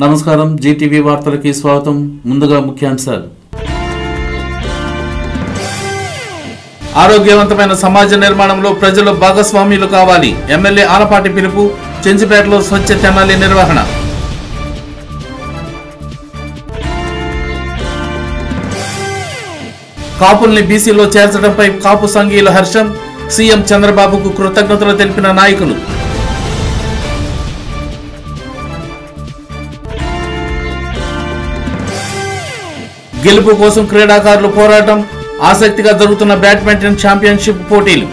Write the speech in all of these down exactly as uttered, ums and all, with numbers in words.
నమస్కారం జీటీవీ వార్తలకి స్వాగతం. ముందుగా ముఖ్యాంశాలు. ఆరోగ్యవంతమైన సమాజ నిర్మాణంలో ప్రజలు భాగస్వామ్యులు కావాలి. ఎమ్మెల్యే ఆలపాటి పిలుపు. చెంచిపేటలో స్వచ్ఛ తెనాలి నిర్వహణ. కాపుల్ని బీసీలో చేర్చడంపై కాపు సంఘీయుల హర్షం. సీఎం చంద్రబాబుకు కృతజ్ఞతలు తెలిపిన నాయకులు. గెలుపు కోసం క్రీడాకారులు పోరాటం. ఆసక్తిగా జరుగుతున్న బ్యాడ్మింటన్ ఛాంపియన్షిప్ పోటీలు.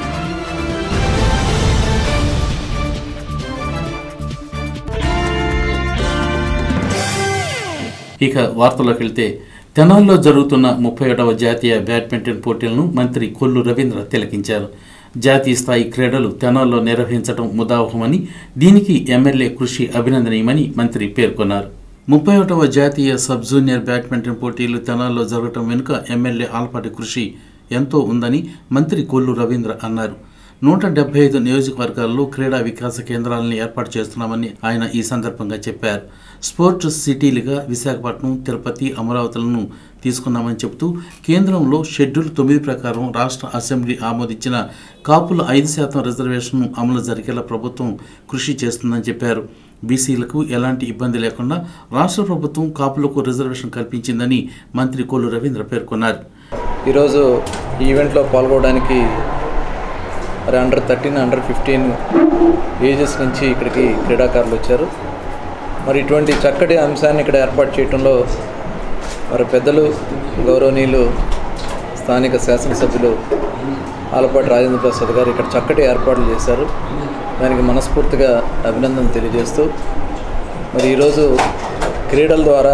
ఇక వార్తల్లోకి వెళ్తే, తెనాలిలో జరుగుతున్న ముప్పై ఒకటవ జాతీయ బ్యాడ్మింటన్ పోటీలను మంత్రి కొల్లు రవీంద్ర తిలకించారు. జాతీయ స్థాయి క్రీడలు తెనాలిలో నిర్వహించడం ముదావహమని, దీనికి ఎమ్మెల్యే కృషి అభినందనీయమని మంత్రి పేర్కొన్నారు. ముప్పై ఒకటవ జాతీయ సబ్ జూనియర్ బ్యాడ్మింటన్ పోటీలు తెనాలిలో జరగటం వెనుక ఎమ్మెల్యే ఆలపాటి కృషి ఎంతో ఉందని మంత్రి కొల్లు రవీంద్ర అన్నారు. నూట డెబ్బై ఐదు నియోజకవర్గాల్లో క్రీడా వికాస కేంద్రాలను ఏర్పాటు చేస్తున్నామని ఆయన ఈ సందర్భంగా చెప్పారు. స్పోర్ట్స్ సిటీలుగా విశాఖపట్నం, తిరుపతి, అమరావతులను తీసుకున్నామని చెబుతూ, కేంద్రంలో షెడ్యూల్ తొమ్మిది ప్రకారం రాష్ట్ర అసెంబ్లీ ఆమోదించిన కాపుల ఐదు శాతం రిజర్వేషన్ అమలు జరిగేలా ప్రభుత్వం కృషి చేస్తుందని చెప్పారు. బీసీలకు ఎలాంటి ఇబ్బంది లేకుండా రాష్ట్ర ప్రభుత్వం కాపులకు రిజర్వేషన్ కల్పించిందని మంత్రి కొల్లు రవీంద్ర పేర్కొన్నారు. ఈరోజు ఈ ఈవెంట్లో పాల్గొనడానికి మరి under thirteen under fifteen ages నుంచి ఇక్కడికి క్రీడాకారులు వచ్చారు. మరి ఇటువంటి చక్కటి అంశాన్ని ఇక్కడ ఏర్పాటు చేయడంలో మరి పెద్దలు గౌరవనీయులు స్థానిక శాసనసభ్యులు ఆలపాటి రాజేంద్ర ప్రసాద్ గారు ఇక్కడ చక్కటి ఏర్పాట్లు చేశారు. దానికి మనస్ఫూర్తిగా అభినందన తెలియజేస్తూ, మరి ఈరోజు క్రీడల ద్వారా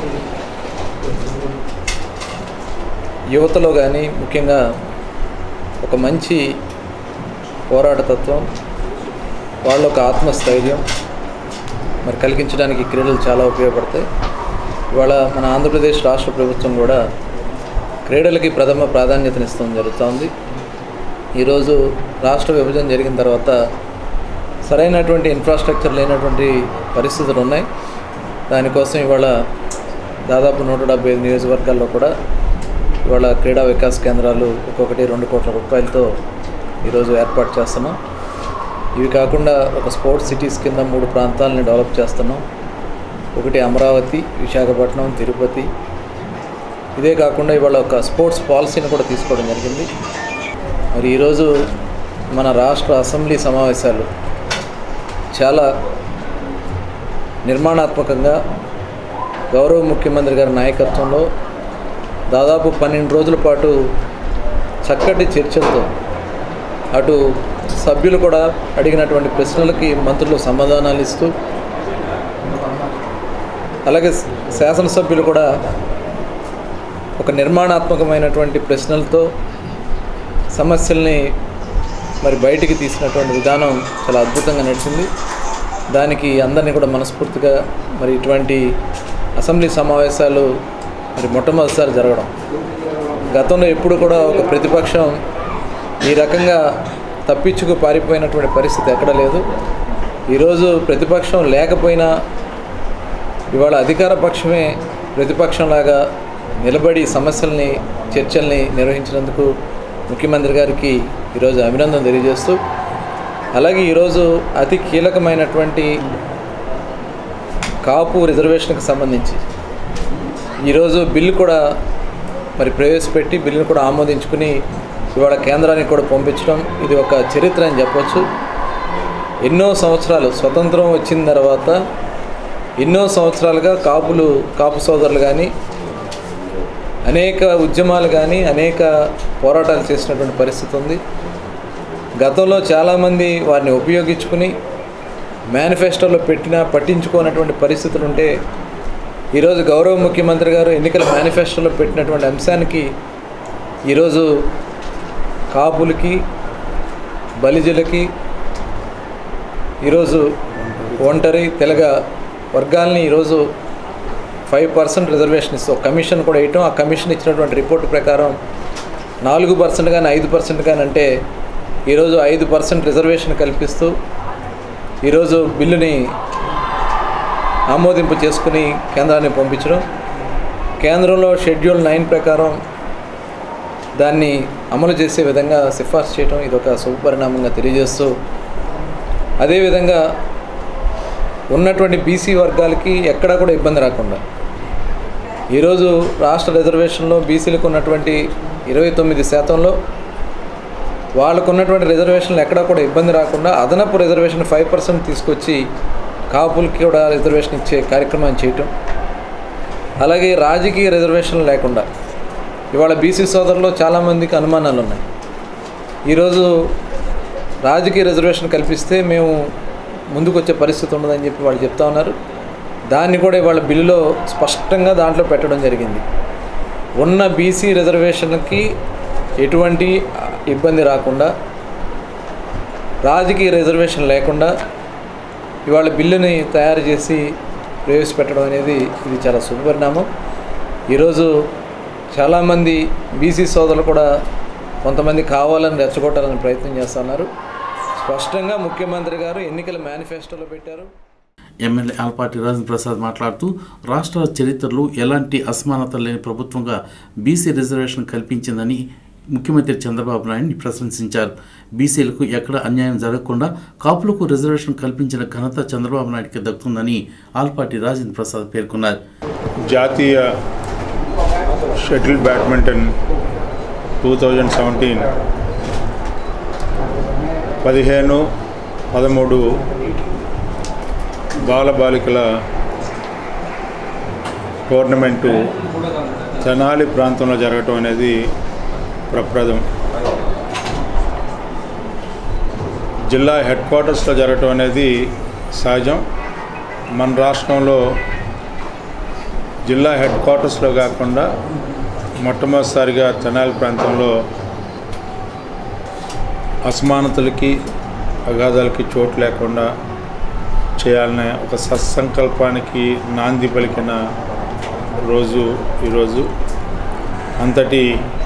యువతలో కానీ ముఖ్యంగా ఒక మంచి పోరాటతత్వం, వాళ్ళ ఒక ఆత్మస్థైర్యం మరి కలిగించడానికి క్రీడలు చాలా ఉపయోగపడతాయి. ఇవాళ మన ఆంధ్రప్రదేశ్ రాష్ట్ర ప్రభుత్వం కూడా క్రీడలకి ప్రథమ ప్రాధాన్యతనిస్తూ జరుగుతోంది. ఈరోజు రాష్ట్ర విభజన జరిగిన తర్వాత సరైనటువంటి ఇన్ఫ్రాస్ట్రక్చర్ లేనటువంటి పరిస్థితులు ఉన్నాయి. దానికోసం ఇవాళ దాదాపు నూట డెబ్బై ఐదు నియోజకవర్గాల్లో కూడా ఇవాళ క్రీడా వికాస్ కేంద్రాలు ఒక్కొక్కటి రెండు కోట్ల రూపాయలతో ఈరోజు ఏర్పాటు చేస్తున్నాం. ఇవి కాకుండా ఒక స్పోర్ట్స్ సిటీస్ కింద మూడు ప్రాంతాలని డెవలప్ చేస్తున్నాం. ఒకటి అమరావతి, విశాఖపట్నం, తిరుపతి. ఇదే కాకుండా ఇవాళ ఒక స్పోర్ట్స్ పాలసీని కూడా తీసుకోవడం జరిగింది. మరి ఈరోజు మన రాష్ట్ర అసెంబ్లీ సమావేశాలు చాలా నిర్మాణాత్మకంగా గౌరవ ముఖ్యమంత్రి గారి నాయకత్వంలో దాదాపు పన్నెండు రోజుల పాటు చక్కటి చర్చలతో అటు సభ్యులు కూడా అడిగినటువంటి ప్రశ్నలకి మంత్రులు సమాధానాలు ఇస్తూ, అలాగే శాసనసభ్యులు కూడా ఒక నిర్మాణాత్మకమైనటువంటి ప్రశ్నలతో సమస్యల్ని మరి బయటికి తీసినటువంటి విధానం చాలా అద్భుతంగా నడిచింది. దానికి అందరినీ కూడా మనస్ఫూర్తిగా మరి ఇటువంటి అసెంబ్లీ సమావేశాలు మరి మొట్టమొదటిసారి జరగడం, గతంలో ఎప్పుడు కూడా ఒక ప్రతిపక్షం ఈ రకంగా తప్పించుకు పారిపోయినటువంటి పరిస్థితి ఎక్కడ లేదు. ఈరోజు ప్రతిపక్షం లేకపోయినా ఇవాళ అధికార పక్షమే ప్రతిపక్షంలాగా నిలబడి సమస్యల్ని, చర్చల్ని నిర్వహించినందుకు ముఖ్యమంత్రి గారికి ఈరోజు అభినందన తెలియజేస్తూ, అలాగే ఈరోజు అతి కీలకమైనటువంటి కాపు రిజర్వేషన్కి సంబంధించి ఈరోజు బిల్లు కూడా మరి ప్రవేశపెట్టి బిల్లును కూడా ఆమోదించుకుని ఇవాళ కేంద్రానికి కూడా పంపించడం ఇది ఒక చరిత్ర అని చెప్పొచ్చు. ఎన్నో సంవత్సరాలు స్వతంత్రం వచ్చిన తర్వాత ఎన్నో సంవత్సరాలుగా కాపులు కాపు సోదరులు కానీ అనేక ఉద్యమాలు కానీ అనేక పోరాటాలు చేసినటువంటి పరిస్థితి ఉంది. గతంలో చాలామంది వారిని ఉపయోగించుకుని మేనిఫెస్టోలో పెట్టినా పట్టించుకోనటువంటి పరిస్థితులు ఉంటే, ఈరోజు గౌరవ ముఖ్యమంత్రి గారు ఎన్నికల మేనిఫెస్టోలో పెట్టినటువంటి అంశానికి ఈరోజు కాపులకి, బలిజలకి, ఈరోజు ఒంటరి తెలగ వర్గాల్ని ఈరోజు ఫైవ్ పర్సెంట్ రిజర్వేషన్ ఇస్తూ కమిషన్ కూడా వేయటం, ఆ కమిషన్ ఇచ్చినటువంటి రిపోర్టు ప్రకారం నాలుగు పర్సెంట్ కానీ ఐదు పర్సెంట్ కానీ అంటే ఈరోజు ఐదు పర్సెంట్ రిజర్వేషన్ కల్పిస్తూ ఈరోజు బిల్లుని ఆమోదింపు చేసుకుని కేంద్రాన్ని పంపించడం, కేంద్రంలో షెడ్యూల్ నైన్ ప్రకారం దాన్ని అమలు చేసే విధంగా సిఫార్సు చేయడం ఇదొక శుభపరిణామంగా తెలియజేస్తూ, అదేవిధంగా ఉన్నటువంటి బీసీ వర్గాలకి ఎక్కడా కూడా ఇబ్బంది రాకుండా ఈరోజు రాష్ట్ర రిజర్వేషన్లో బీసీలకు ఉన్నటువంటి ఇరవై తొమ్మిది శాతంలో వాళ్ళకు ఉన్నటువంటి రిజర్వేషన్లు ఎక్కడా కూడా ఇబ్బంది రాకుండా అదనపు రిజర్వేషన్ ఫైవ్ పర్సెంట్ తీసుకొచ్చి కాపులకి కూడా రిజర్వేషన్ ఇచ్చే కార్యక్రమాన్ని చేయటం, అలాగే రాజకీయ రిజర్వేషన్ లేకుండా ఇవాళ బీసీ సోదరుల్లో చాలామందికి అనుమానాలు ఉన్నాయి. ఈరోజు రాజకీయ రిజర్వేషన్ కల్పిస్తే మేము ముందుకు వచ్చే పరిస్థితి ఉండదని చెప్పి వాళ్ళు చెప్తా ఉన్నారు. దాన్ని కూడా ఇవాళ బిల్లులో స్పష్టంగా దాంట్లో పెట్టడం జరిగింది. ఉన్న బీసీ రిజర్వేషన్కి ఎటువంటి ఇబ్బంది రాకుండా, రాజకీయ రిజర్వేషన్ లేకుండా ఇవాళ బిల్లుని తయారు చేసి ప్రవేశపెట్టడం అనేది ఇది చాలా శుభపరిణామం. ఈరోజు చాలామంది బీసీ సోదరులు కూడా కొంతమంది కావాలని రెచ్చగొట్టాలని ప్రయత్నం చేస్తున్నారు. స్పష్టంగా ముఖ్యమంత్రి గారు ఎన్నికల మేనిఫెస్టోలో పెట్టారు. ఎమ్మెల్యే ఆలపాటి రాజేంద్ర ప్రసాద్ మాట్లాడుతూ రాష్ట్ర చరిత్రలో ఎలాంటి అసమానత లేని ప్రభుత్వంగా బీసీ రిజర్వేషన్ కల్పించిందని ముఖ్యమంత్రి చంద్రబాబు నాయుడిని ప్రశంసించారు. బీసీలకు ఎక్కడ అన్యాయం జరగకుండా కాపులకు రిజర్వేషన్ కల్పించిన ఘనత చంద్రబాబు నాయుడికి దక్కుతుందని ఆలపాటి రాజేంద్ర ప్రసాద్ పేర్కొన్నారు. జాతీయ shuttle badminton two thousand seventeen పదిహేను పదమూడు బాలబాలికల టోర్నమెంటు తెనాలి ప్రాంతంలో జరగటం అనేది ప్రప్రదం. జిల్లా హెడ్ క్వార్టర్స్లో జరగటం అనేది సహజం. మన రాష్ట్రంలో జిల్లా హెడ్ క్వార్టర్స్లో కాకుండా మొట్టమొదటిసారిగా తెనాలి ప్రాంతంలో అసమానతలకి అగాధాలకి చోటు లేకుండా చేయాలనే ఒక సత్సంకల్పానికి నాంది పలికిన రోజు ఈరోజు. అంతటి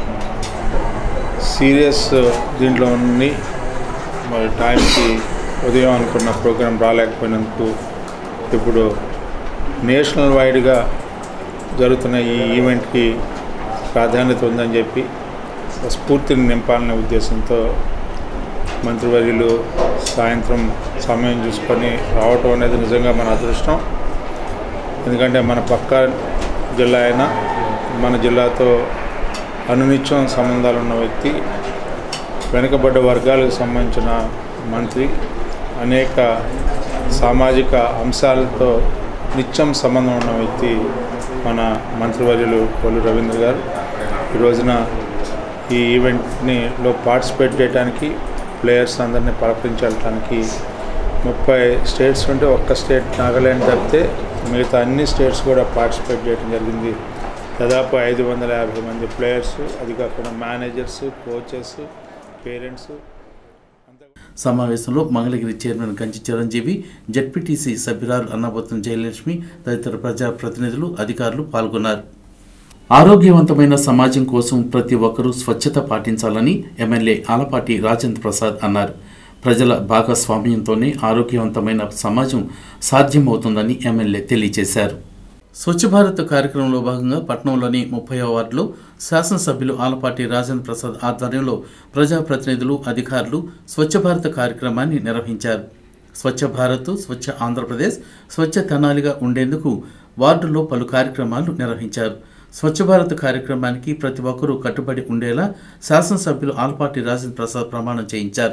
సీరియస్ దీంట్లో ఉండి మరి టైంకి ఉదయం అనుకున్న ప్రోగ్రాం రాలేకపోయినందుకు ఇప్పుడు నేషనల్ వైడ్గా జరుగుతున్న ఈ ఈవెంట్కి ప్రాధాన్యత ఉందని చెప్పి స్ఫూర్తిని నింపాలనే ఉద్దేశంతో మంత్రివర్యులు సాయంత్రం సమయం చూసుకొని రావటం అనేది నిజంగా మన అదృష్టం. ఎందుకంటే మన పక్క జిల్లా అయినా మన జిల్లాతో అనునిత్యం సంబంధాలు ఉన్న వ్యక్తి, వెనుకబడ్డ వర్గాలకు సంబంధించిన మంత్రి, అనేక సామాజిక అంశాలతో నిత్యం సంబంధం ఉన్న వ్యక్తి మన మంత్రివర్యులు కొల్లు రవీంద్ర గారు. ఈ రోజున ఈ ఈవెంట్ని లో పార్టిసిపేట్ చేయడానికి, ప్లేయర్స్ అందరినీ పలకరించడానికి ముప్పై స్టేట్స్ ఉంటే ఒక్క స్టేట్ నాగాల్యాండ్ తప్పితే మిగతా అన్ని స్టేట్స్ కూడా పార్టిసిపేట్ చేయడం జరిగింది. దాదాపు ఐదు వందల యాభై మంది ప్లేయర్స్, అది కాకుండా మేనేజర్స్, కోచెస్, పేరెంట్స్. సమావేశంలో మంగళగిరి చైర్మన్ గంజి చిరంజీవి, జెడ్పీటీసీ సభ్యురాలు అన్నబోతం జయలక్ష్మి తదితర ప్రజాప్రతినిధులు, అధికారులు పాల్గొన్నారు. ఆరోగ్యవంతమైన సమాజం కోసం ప్రతి ఒక్కరూ స్వచ్ఛత పాటించాలని ఎమ్మెల్యే ఆలపాటి రాజేంద్ర ప్రసాద్ అన్నారు. ప్రజల భాగస్వామ్యంతోనే ఆరోగ్యవంతమైన సమాజం సాధ్యమవుతుందని ఎమ్మెల్యే తెలియజేశారు. స్వచ్ఛ భారత్ కార్యక్రమంలో భాగంగా పట్టణంలోని ముప్పై వార్డులో శాసనసభ్యులు ఆలపాటి రాజేంద్ర ప్రసాద్ ఆధ్వర్యంలో ప్రజాప్రతినిధులు, అధికారులు స్వచ్ఛ భారత్ కార్యక్రమాన్ని నిర్వహించారు. స్వచ్ఛ భారత్, స్వచ్ఛ ఆంధ్రప్రదేశ్, స్వచ్ఛ తెనాలిగా ఉండేందుకు వార్డుల్లో పలు కార్యక్రమాలు నిర్వహించారు. స్వచ్ఛ భారత్ కార్యక్రమానికి ప్రతి ఒక్కరూ కట్టుబడి ఉండేలా శాసనసభ్యులు ఆలపాటి రాజేంద్ర ప్రసాద్ ప్రమాణం చేయించారు.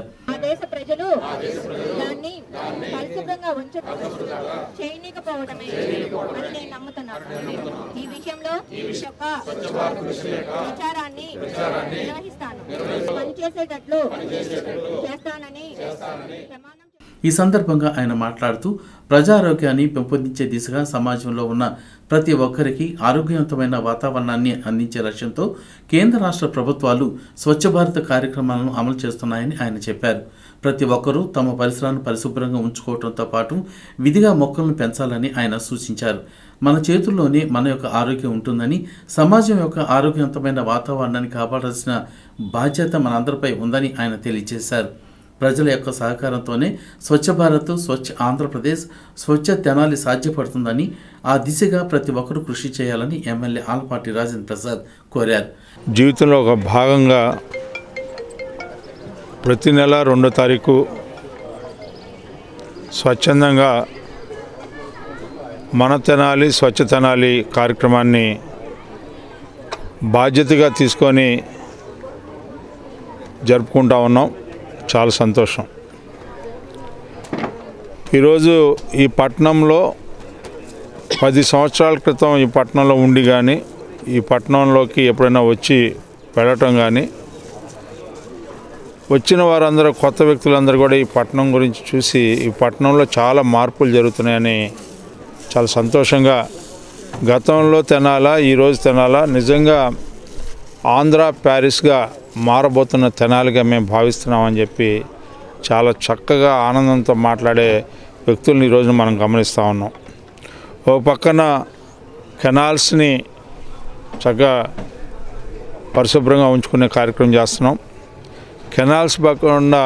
ఈ సందర్భంగా ఆయన మాట్లాడుతూ ప్రజారోగ్యాన్ని పెంపొందించే దిశగా సమాజంలో ఉన్న ప్రతి ఒక్కరికి ఆరోగ్యవంతమైన వాతావరణాన్ని అందించే లక్ష్యంతో కేంద్ర రాష్ట్ర ప్రభుత్వాలు స్వచ్ఛ భారత్ కార్యక్రమాలను అమలు చేస్తున్నాయని ఆయన చెప్పారు. ప్రతి ఒక్కరూ తమ పరిసరాలను పరిశుభ్రంగా ఉంచుకోవడంతో పాటు విధిగా మొక్కలను పెంచాలని ఆయన సూచించారు. మన చేతుల్లోనే మన యొక్క ఆరోగ్యం ఉంటుందని, సమాజం యొక్క ఆరోగ్యవంతమైన వాతావరణాన్ని కాపాడాల్సిన బాధ్యత మనందరిపై ఉందని ఆయన తెలియజేశారు. ప్రజల యొక్క సహకారంతోనే స్వచ్ఛ భారత్, స్వచ్ఛ ఆంధ్రప్రదేశ్, స్వచ్ఛ తెనాలి సాధ్యపడుతుందని, ఆ దిశగా ప్రతి ఒక్కరూ కృషి చేయాలని ఎమ్మెల్యే ఆలపాటి రాజేంద్ర ప్రసాద్ కోరారు. జీవితంలో ఒక భాగంగా ప్రతి నెల రెండో తారీఖు స్వచ్ఛందంగా మన తెనాలి స్వచ్ఛ తెనాలి కార్యక్రమాన్ని బాధ్యతగా తీసుకొని జరుపుకుంటా ఉన్నాం. చాలా సంతోషం. ఈరోజు ఈ పట్టణంలో పది సంవత్సరాల క్రితం ఈ పట్టణంలో ఉండి కానీ ఈ పట్టణంలోకి ఎప్పుడైనా వచ్చి వెళ్ళటం కానీ, వచ్చిన వారందరూ కొత్త వ్యక్తులందరూ కూడా ఈ పట్టణం గురించి చూసి ఈ పట్టణంలో చాలా మార్పులు జరుగుతున్నాయని చాలా సంతోషంగా, గతంలో తెనాల ఈరోజు తెనాల నిజంగా ఆంధ్ర ప్యారిస్గా మారబోతున్న తెనాలిగా మేము భావిస్తున్నామని చెప్పి చాలా చక్కగా ఆనందంతో మాట్లాడే వ్యక్తులను ఈరోజు మనం గమనిస్తూ ఉన్నాం. ఓ పక్కన కెనాల్స్ని చక్కగా పరిశుభ్రంగా ఉంచుకునే కార్యక్రమం చేస్తున్నాం. కెనాల్స్ పక్కన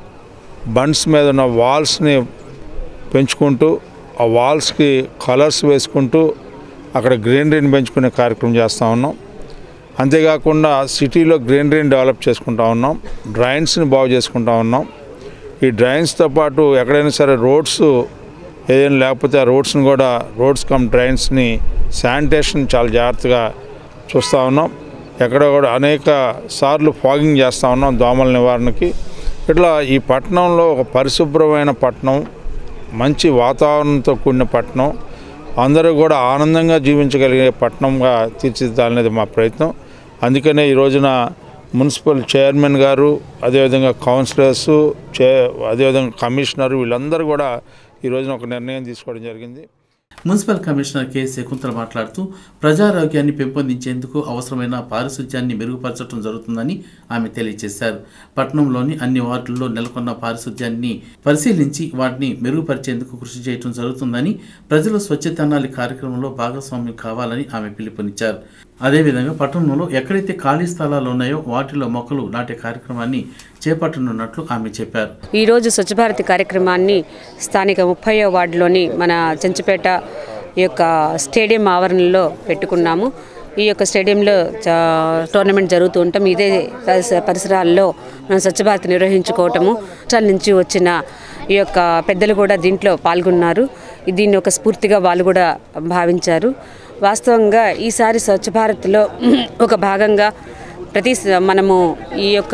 బండ్స్ మీద ఉన్న వాల్స్ని పెంచుకుంటూ ఆ వాల్స్కి కలర్స్ వేసుకుంటూ అక్కడ గ్రీనరీని పెంచుకునే కార్యక్రమం చేస్తూ ఉన్నాం. అంతేకాకుండా సిటీలో గ్రీనరీని డెవలప్ చేసుకుంటా ఉన్నాం. డ్రైన్స్ని బాగు చేసుకుంటా ఉన్నాం. ఈ డ్రైన్స్తో పాటు ఎక్కడైనా సరే రోడ్స్ ఏదైనా లేకపోతే ఆ రోడ్స్ని కూడా రోడ్స్ కమ్ డ్రైన్స్ని శానిటేషన్ చాలా జాగ్రత్తగా చూస్తూ ఉన్నాం. ఎక్కడ కూడా అనేక సార్లు ఫాగింగ్ చేస్తూ ఉన్నాం దోమల నివారణకి. ఇట్లా ఈ పట్టణంలో ఒక పరిశుభ్రమైన పట్టణం, మంచి వాతావరణంతో కూడిన పట్టణం, అందరూ కూడా ఆనందంగా జీవించగలిగే పట్టణంగా తీర్చిదిద్దాలనేది మా ప్రయత్నం. అందుకనే ఈ రోజున మున్సిపల్ చైర్మన్ గారు, అదేవిధంగా కౌన్సిలర్సు, చే అదేవిధంగా కమిషనరు వీళ్ళందరూ కూడా ఈ రోజున ఒక నిర్ణయం తీసుకోవడం జరిగింది. మున్సిపల్ కమిషనర్ కె శకుంతల మాట్లాడుతూ ప్రజారోగ్యాన్ని పెంపొందించేందుకు అవసరమైన పారిశుధ్యాన్ని మెరుగుపరచడం జరుగుతుందని ఆమె తెలియజేశారు. పట్టణంలోని అన్ని వార్డుల్లో నెలకొన్న పారిశుధ్యాన్ని పరిశీలించి వాటిని మెరుగుపరిచేందుకు కృషి చేయడం జరుగుతుందని, ప్రజలు స్వచ్ఛ తెనాలి కార్యక్రమంలో భాగస్వామ్యం కావాలని ఆమె పిలుపునిచ్చారు. అదేవిధంగా పట్టణంలో ఎక్కడైతే ఖాళీ స్థలాలు ఉన్నాయో వాటిలో మొక్కలు నాటే కార్యక్రమాన్ని చేపట్టనున్నట్లు ఆమె చెప్పారు. ఈరోజు స్వచ్ఛ భారత్ కార్యక్రమాన్ని స్థానిక ముప్పైవ వార్డులోని మన చెంచుపేట ఈ యొక్క స్టేడియం ఆవరణలో పెట్టుకున్నాము. ఈ యొక్క స్టేడియంలో టోర్నమెంట్ జరుగుతూ ఉంటాం. ఇదే పరిసరాల్లో మనం స్వచ్ఛ భారత్ నిర్వహించుకోవటము, రాష్ట్రాల నుంచి వచ్చిన ఈ యొక్క పెద్దలు కూడా దీంట్లో పాల్గొన్నారు. దీన్ని ఒక స్ఫూర్తిగా వాళ్ళు కూడా భావించారు. వాస్తవంగా ఈసారి స్వచ్ఛ భారత్లో ఒక భాగంగా ప్రతి మనము ఈ యొక్క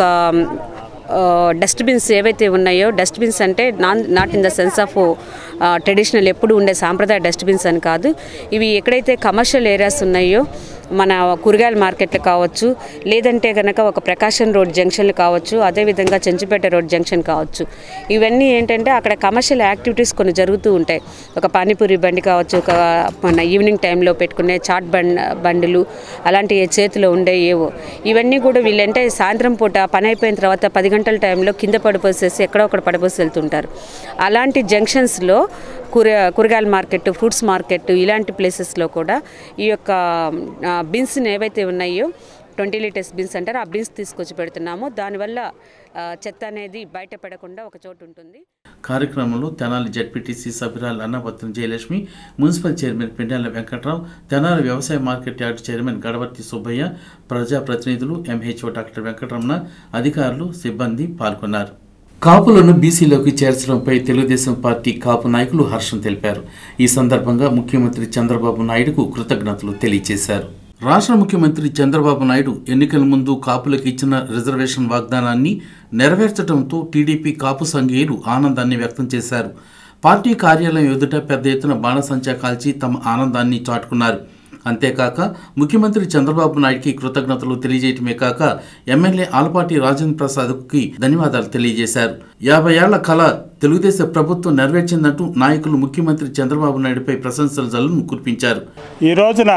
డస్ట్బిన్స్ ఏవైతే ఉన్నాయో, డస్ట్బిన్స్ అంటే non not in the sense of traditional ఎప్పుడు ఉండే సాంప్రదాయ డస్ట్బిన్స్ అని కాదు. ఇవి ఎక్కడైతే కమర్షియల్ ఏరియాస్ ఉన్నాయో, మన కూరగాయల మార్కెట్లు కావచ్చు, లేదంటే కనుక ఒక ప్రకాశం రోడ్ జంక్షన్లు కావచ్చు, అదేవిధంగా చెంచుపేట రోడ్ జంక్షన్ కావచ్చు, ఇవన్నీ ఏంటంటే అక్కడ కమర్షియల్ యాక్టివిటీస్ కొన్ని జరుగుతూ ఉంటాయి. ఒక పానీపూరి బండి కావచ్చు, ఒక మన ఈవినింగ్ టైంలో పెట్టుకునే చాట్ బండ్ బండులు అలాంటి చేతిలో ఉండే ఏవో, ఇవన్నీ కూడా వీళ్ళంటే సాయంత్రం పూట పని అయిపోయిన తర్వాత పది గంటల టైంలో కింద పడిపోసేసి ఎక్కడో ఒకటి పడిపోసి వెళ్తుంటారు. అలాంటి జంక్షన్స్లో కూర కూరగాయల మార్కెట్, ఫ్రూట్స్ మార్కెట్ ఇలాంటి ప్లేసెస్లో కూడా ఈ యొక్క బిన్స్ని ఏవైతే ఉన్నాయో ట్వంటీ లీటర్స్ బిన్స్ అంటారు, ఆ బిన్స్ తీసుకొచ్చి పెడుతున్నాము. దానివల్ల చెత్త అనేది బయటపడకుండా ఒక చోటు ఉంటుంది. కార్యక్రమంలో తెనాలి జెడ్పీటీసీ సభ్యురాలు అన్నపత్రం జయలక్ష్మి, మున్సిపల్ చైర్మన్ పెండాల వెంకట్రావు, తెనాలి వ్యవసాయ market yard chairman Gadavarthi Subbaiah, ప్రజాప్రతినిధులు, ఎంహెచ్ఓ డాక్టర్ వెంకటరమణ, అధికారులు, సిబ్బంది పాల్గొన్నారు. కాపులను బీసీలోకి చేర్చడంపై తెలుగుదేశం పార్టీ కాపు నాయకులు హర్షం తెలిపారు. ఈ సందర్భంగా ముఖ్యమంత్రి చంద్రబాబు నాయుడుకు కృతజ్ఞతలు తెలియజేశారు. రాష్ట్ర ముఖ్యమంత్రి చంద్రబాబు నాయుడు ఎన్నికల ముందు కాపులకు ఇచ్చిన రిజర్వేషన్ వాగ్దానాన్ని నెరవేర్చడంతో టీడీపీ కాపు సంఘీయులు ఆనందాన్ని వ్యక్తం చేశారు. పార్టీ కార్యాలయం ఎదుట పెద్ద ఎత్తున బాణసంచా కాల్చి తమ ఆనందాన్ని చాటుకున్నారు. అంతేకాక ముఖ్యమంత్రి చంద్రబాబు నాయుడుకి కృతజ్ఞతలు తెలియజేయటమే కాక ఎమ్మెల్యే ఆలపాటి రాజేంద్ర ప్రసాద్కి ధన్యవాదాలు తెలియజేశారు. యాభై ఏళ్ల కళ తెలుగుదేశం ప్రభుత్వం నెరవేర్చిందంటూ నాయకులు ముఖ్యమంత్రి చంద్రబాబు నాయుడుపై ప్రశంసల జల్లును కురిపించారు. ఈ రోజున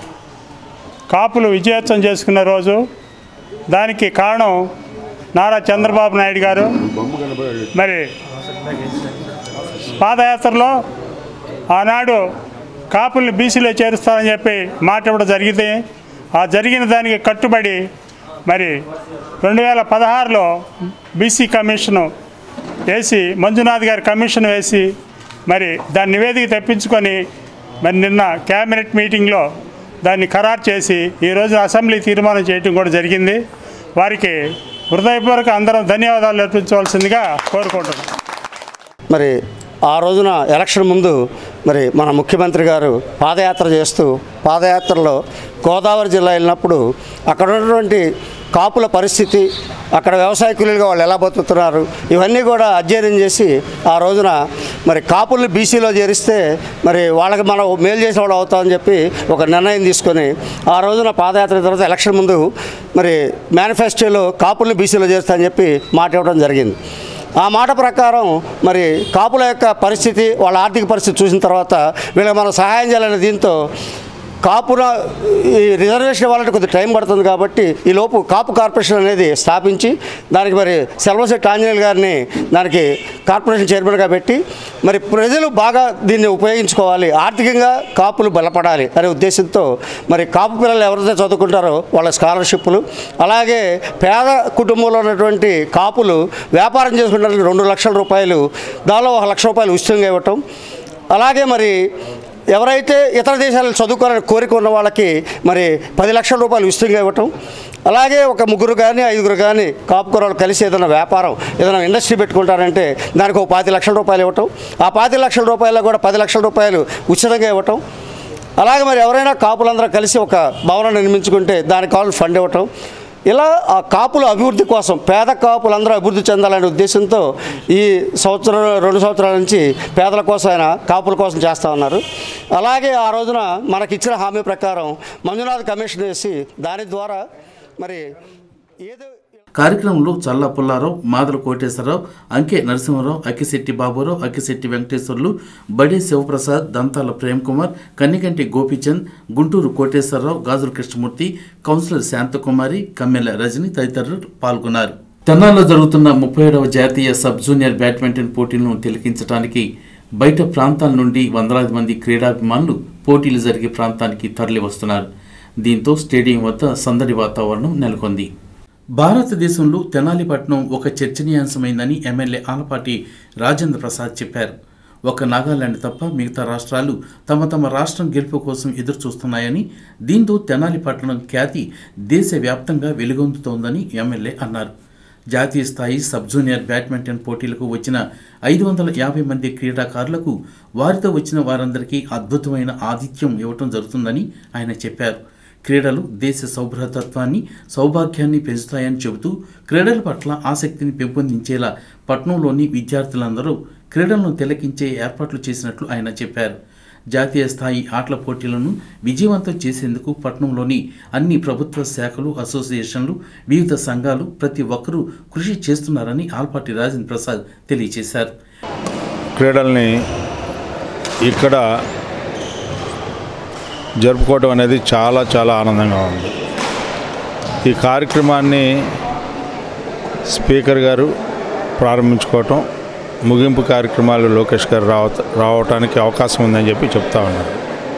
కాపులు విజయోత్సవం చేసుకున్న రోజు, దానికి కారణం నారా చంద్రబాబు నాయుడు గారు. మరి పాదయాత్రలో ఆనాడు కాపుల్ని బీసీలో చేరుస్తారని చెప్పి మాట ఇవ్వడం జరిగింది. ఆ జరిగిన దానికి కట్టుబడి మరి రెండు వేల పదహారులో బీసీ కమిషను వేసి మంజునాథ్ గారి కమిషన్ వేసి మరి దాని నివేదిక తెప్పించుకొని మరి నిన్న క్యాబినెట్ మీటింగ్లో దాన్ని ఖరారు చేసి ఈరోజు అసెంబ్లీ తీర్మానం చేయడం కూడా జరిగింది. వారికి హృదయపూర్వక అందరం ధన్యవాదాలు అర్పించవలసిందిగా కోరుకుంటున్నాం. మరి ఆ రోజున ఎలక్షన్ ముందు మరి మన ముఖ్యమంత్రి గారు పాదయాత్ర చేస్తూ పాదయాత్రలో గోదావరి జిల్లా వెళ్ళినప్పుడు అక్కడ ఉన్నటువంటి కాపుల పరిస్థితి, అక్కడ వ్యవసాయ కూలీలుగా వాళ్ళు ఎలా బతుకుతున్నారు, ఇవన్నీ కూడా అధ్యయనం చేసి ఆ రోజున మరి కాపుల్ని బీసీలో చేరిస్తే మరి వాళ్ళకి మనం మేలు చేసేవాడు అవుతామని చెప్పి ఒక నిర్ణయం తీసుకొని ఆ రోజున పాదయాత్ర తర్వాత ఎలక్షన్ ముందు మరి మేనిఫెస్టోలో కాపుల్ని బీసీలో చేస్తామని చెప్పి మాట ఇవ్వడం జరిగింది. ఆ మాట ప్రకారం మరి కాపుల యొక్క పరిస్థితి, వాళ్ళ ఆర్థిక పరిస్థితి చూసిన తర్వాత వీళ్ళకి మనం సహాయం చేయాలనే దీంతో కాపున ఈ రిజర్వేషన్ ఇవ్వాలంటే కొద్దిగా టైం పడుతుంది కాబట్టి ఈ లోపు కాపు కార్పొరేషన్ అనేది స్థాపించి దానికి మరి సెల్వశెట్టి ఆంజనేయులు గారిని దానికి కార్పొరేషన్ చైర్మన్గా పెట్టి మరి ప్రజలు బాగా దీన్ని ఉపయోగించుకోవాలి, ఆర్థికంగా కాపులు బలపడాలి అనే ఉద్దేశంతో మరి కాపు పిల్లలు ఎవరైతే చదువుకుంటారో వాళ్ళ స్కాలర్షిప్లు, అలాగే పేద కుటుంబంలో ఉన్నటువంటి కాపులు వ్యాపారం చేసుకుంటానికి రెండు లక్షల రూపాయలు, దానిలో ఒక లక్ష రూపాయలు ఉచితంగా ఇవ్వటం, అలాగే మరి ఎవరైతే ఇతర దేశాల్లో చదువుకోవాలని కోరిక ఉన్న వాళ్ళకి మరి పది లక్షల రూపాయలు ఉచితంగా ఇవ్వటం, అలాగే ఒక ముగ్గురు కానీ ఐదుగురు కానీ కాపు కుర్రాళ్ళు కలిసి ఏదైనా వ్యాపారం ఏదైనా ఇండస్ట్రీ పెట్టుకుంటారంటే దానికి ఒక పాతి లక్షల రూపాయలు ఇవ్వటం, ఆ పాతి లక్షల రూపాయలు కూడా పది లక్షల రూపాయలు ఉచితంగా ఇవ్వటం, అలాగే మరి ఎవరైనా కాపులందరూ కలిసి ఒక భవనం నిర్మించుకుంటే దానికి కావాల్సిన ఫండ్ ఇవ్వటం, ఇలా ఆ కాపుల అభివృద్ధి కోసం పేద కాపులందరూ అభివృద్ధి చెందాలనే ఉద్దేశంతో ఈ సంవత్సరం రెండు సంవత్సరాల నుంచి పేదల కోసం ఆయన కాపుల కోసం చేస్తూ ఉన్నారు. అలాగే ఆ రోజున మనకిచ్చిన హామీ ప్రకారం మంజునాథ్ కమిషన్ వేసి దాని ద్వారా మరి ఏదో కార్యక్రమంలో చల్లా పుల్లారావు, మాదల కోటేశ్వరరావు, అంకె నరసింహారావు, అక్కిశెట్టి బాబురావు, అక్కిశెట్టి వెంకటేశ్వర్లు, బడే శివప్రసాద్, దంతాల ప్రేమ్ కుమార్, కన్నికంటి గోపీచంద్, గుంటూరు కోటేశ్వరరావు, గాజుల కృష్ణమూర్తి, కౌన్సిలర్ శాంతకుమారి, కమ్మెల రజని తదితరులు పాల్గొన్నారు. తెనాలిలో జరుగుతున్న ముప్పై ఏడవ జాతీయ సబ్ జూనియర్ బ్యాడ్మింటన్ పోటీలను తిలకించడానికి బయట ప్రాంతాల నుండి వందలాది మంది క్రీడాభిమానులు పోటీలు జరిగే ప్రాంతానికి తరలి వస్తున్నారు. దీంతో స్టేడియం వద్ద సందడి వాతావరణం నెలకొంది. భారతదేశంలో తెనాలి పట్టణం ఒక చర్చనీయాంశమైందని ఎమ్మెల్యే ఆలపాటి రాజేంద్ర ప్రసాద్ చెప్పారు. ఒక నాగాలాండ్ తప్ప మిగతా రాష్ట్రాలు తమ తమ రాష్ట్రం గెలుపు కోసం ఎదురు చూస్తున్నాయని, దీంతో తెనాలి పట్టణం ఖ్యాతి దేశవ్యాప్తంగా వెలుగొందుతోందని ఎమ్మెల్యే అన్నారు. జాతీయ స్థాయి సబ్ జూనియర్ బ్యాడ్మింటన్ పోటీలకు వచ్చిన ఐదు వందల యాభై మంది క్రీడాకారులకు వారితో వచ్చిన వారందరికీ అద్భుతమైన ఆతిథ్యం ఇవ్వటం జరుగుతుందని ఆయన చెప్పారు. క్రీడలు దేశ సౌభ్రతత్వాన్ని, సౌభాగ్యాన్ని పెంచుతాయని చెబుతూ క్రీడల పట్ల ఆసక్తిని పెంపొందించేలా పట్టణంలోని విద్యార్థులందరూ క్రీడలను తిలకించే ఏర్పాట్లు చేసినట్లు ఆయన చెప్పారు. జాతీయ స్థాయి ఆటల పోటీలను విజయవంతం చేసేందుకు పట్టణంలోని అన్ని ప్రభుత్వ శాఖలు, అసోసియేషన్లు, వివిధ సంఘాలు ప్రతి ఒక్కరూ కృషి చేస్తున్నారని ఆల్పాటి రాజేంద్ర ప్రసాద్ తెలియజేశారు. క్రీడల్ని ఇక్కడ జరుపుకోవడం అనేది చాలా చాలా ఆనందంగా ఉంది. ఈ కార్యక్రమాన్ని స్పీకర్ గారు ప్రారంభించుకోవటం, ముగింపు కార్యక్రమాలు లోకేష్ గారు రావ రావటానికి అవకాశం ఉందని చెప్పి చెప్తా ఉన్నారు.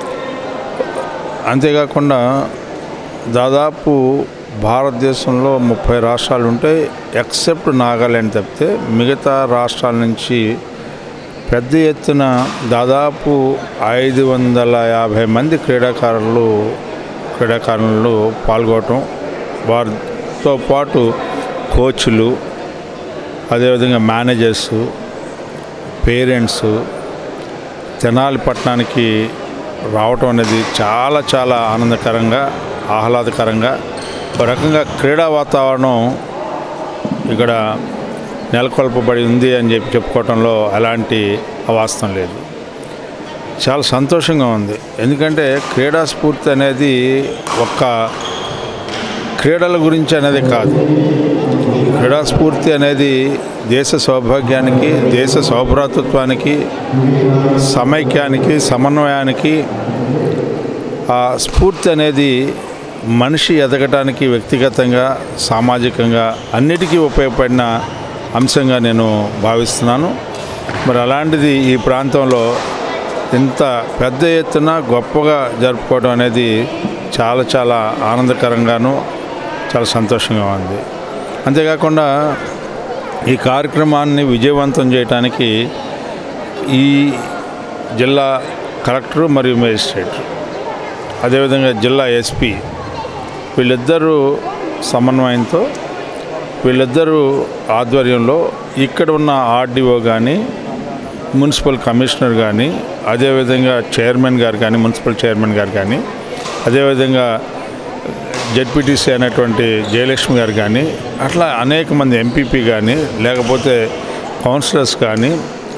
అంతేకాకుండా దాదాపు భారతదేశంలో ముప్పై రాష్ట్రాలు ఉంటే ఎక్సెప్ట్ నాగాలాండ్ తప్పితే మిగతా రాష్ట్రాల నుంచి పెద్ద ఎత్తున దాదాపు ఐదు వందల యాభై మంది క్రీడాకారులు క్రీడాకారులు పాల్గొనటం, వారితో పాటు కోచ్లు, అదేవిధంగా మేనేజర్స్, పేరెంట్స్ తెనాలి పట్టణానికి రావటం అనేది చాలా చాలా ఆనందకరంగా, ఆహ్లాదకరంగా, ఒక రకంగా క్రీడా వాతావరణం ఇక్కడ నెలకొల్పబడి ఉంది అని చెప్పి చెప్పుకోవటంలో ఎలాంటి అవాస్తవం లేదు. చాలా సంతోషంగా ఉంది. ఎందుకంటే క్రీడా స్ఫూర్తి అనేది ఒక్క క్రీడల గురించి అనేది కాదు. క్రీడా స్ఫూర్తి అనేది దేశ సౌభాగ్యానికి, దేశ సౌభ్రాతృత్వానికి, సమైక్యానికి, సమన్వయానికి, ఆ స్ఫూర్తి అనేది మనిషి ఎదగటానికి వ్యక్తిగతంగా, సామాజికంగా అన్నిటికీ ఉపయోగపడిన అంశంగా నేను భావిస్తున్నాను. మరి అలాంటిది ఈ ప్రాంతంలో ఇంత పెద్ద ఎత్తున గొప్పగా జరుపుకోవడం అనేది చాలా చాలా ఆనందకరంగాను చాలా సంతోషంగా ఉంది. అంతేకాకుండా ఈ కార్యక్రమాన్ని విజయవంతం చేయడానికి ఈ జిల్లా కలెక్టరు మరియు మేజిస్ట్రేట్ అదేవిధంగా జిల్లా ఎస్పీ వీళ్ళిద్దరూ సమన్వయంతో వీళ్ళిద్దరూ ఆధ్వర్యంలో ఇక్కడ ఉన్న ఆర్డీఓ కానీ మున్సిపల్ కమిషనర్ కానీ అదేవిధంగా చైర్మన్ గారు కానీ మున్సిపల్ చైర్మన్ గారు కానీ అదేవిధంగా జెడ్పీటీసీ అయినటువంటి జయలక్ష్మి గారు కానీ అట్లా అనేక మంది ఎంపీపీ కానీ లేకపోతే కౌన్సిలర్స్ కానీ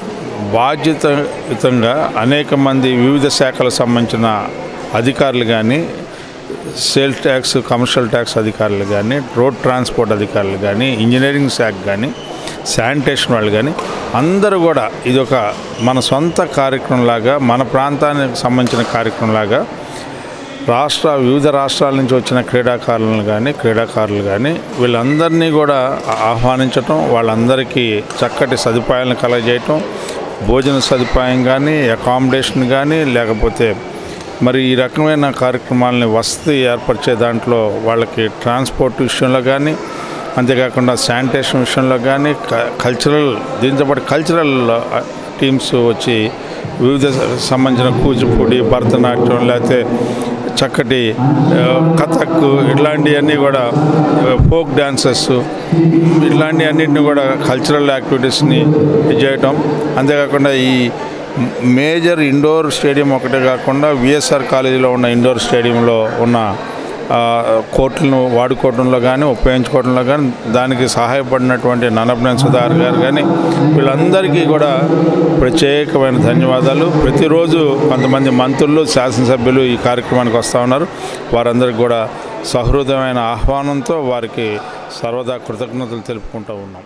బాధ్యతాయుతంగా అనేక మంది వివిధ శాఖలకు సంబంధించిన అధికారులు కానీ సేల్ ట్యాక్స్ కమర్షియల్ ట్యాక్స్ అధికారులు కానీ రోడ్ ట్రాన్స్పోర్ట్ అధికారులు కానీ ఇంజనీరింగ్ శాఖ కానీ శానిటేషన్ వాళ్ళు కానీ అందరూ కూడా ఇది ఒక మన సొంత కార్యక్రమంలాగా మన ప్రాంతానికి సంబంధించిన కార్యక్రమంలాగా రాష్ట్ర వివిధ రాష్ట్రాల నుంచి వచ్చిన క్రీడాకారులను కానీ క్రీడాకారులు కానీ వీళ్ళందరినీ కూడా ఆహ్వానించటం వాళ్ళందరికీ చక్కటి సదుపాయాలను కలగజేయటం భోజన సదుపాయం కానీ అకామిడేషన్ కానీ లేకపోతే మరి ఈ రకమైన కార్యక్రమాలని వసతి ఏర్పరిచే దాంట్లో వాళ్ళకి ట్రాన్స్పోర్ట్ విషయంలో కానీ అంతేకాకుండా శానిటేషన్ విషయంలో కానీ కల్చరల్ దీంతో పాటు కల్చరల్ టీమ్స్ వచ్చి వివిధ సంబంధించిన కూచిపూడి భరతనాట్యం లేకపోతే చక్కటి కథక్ ఇట్లాంటివన్నీ కూడా ఫోక్ డాన్సెస్ ఇట్లాంటివన్నింటినీ కూడా కల్చరల్ యాక్టివిటీస్ని చేయటం అంతేకాకుండా ఈ మేజర్ ఇండోర్ స్టేడియం ఒకటే కాకుండా విఎస్ఆర్ కాలేజీలో ఉన్న ఇండోర్ స్టేడియంలో ఉన్న కోర్టులను వాడుకోవడంలో కానీ ఉపయోగించుకోవడంలో కానీ దానికి సహాయపడినటువంటి నన్నపనేని సుధాకర్ గారు కానీ వీళ్ళందరికీ కూడా ప్రత్యేకమైన ధన్యవాదాలు. ప్రతిరోజు కొంతమంది మంత్రులు శాసనసభ్యులు ఈ కార్యక్రమానికి వస్తూ ఉన్నారు. వారందరికీ కూడా సహృదయమైన ఆహ్వానంతో వారికి సర్వదా కృతజ్ఞతలు తెలుపుకుంటూ ఉన్నాం.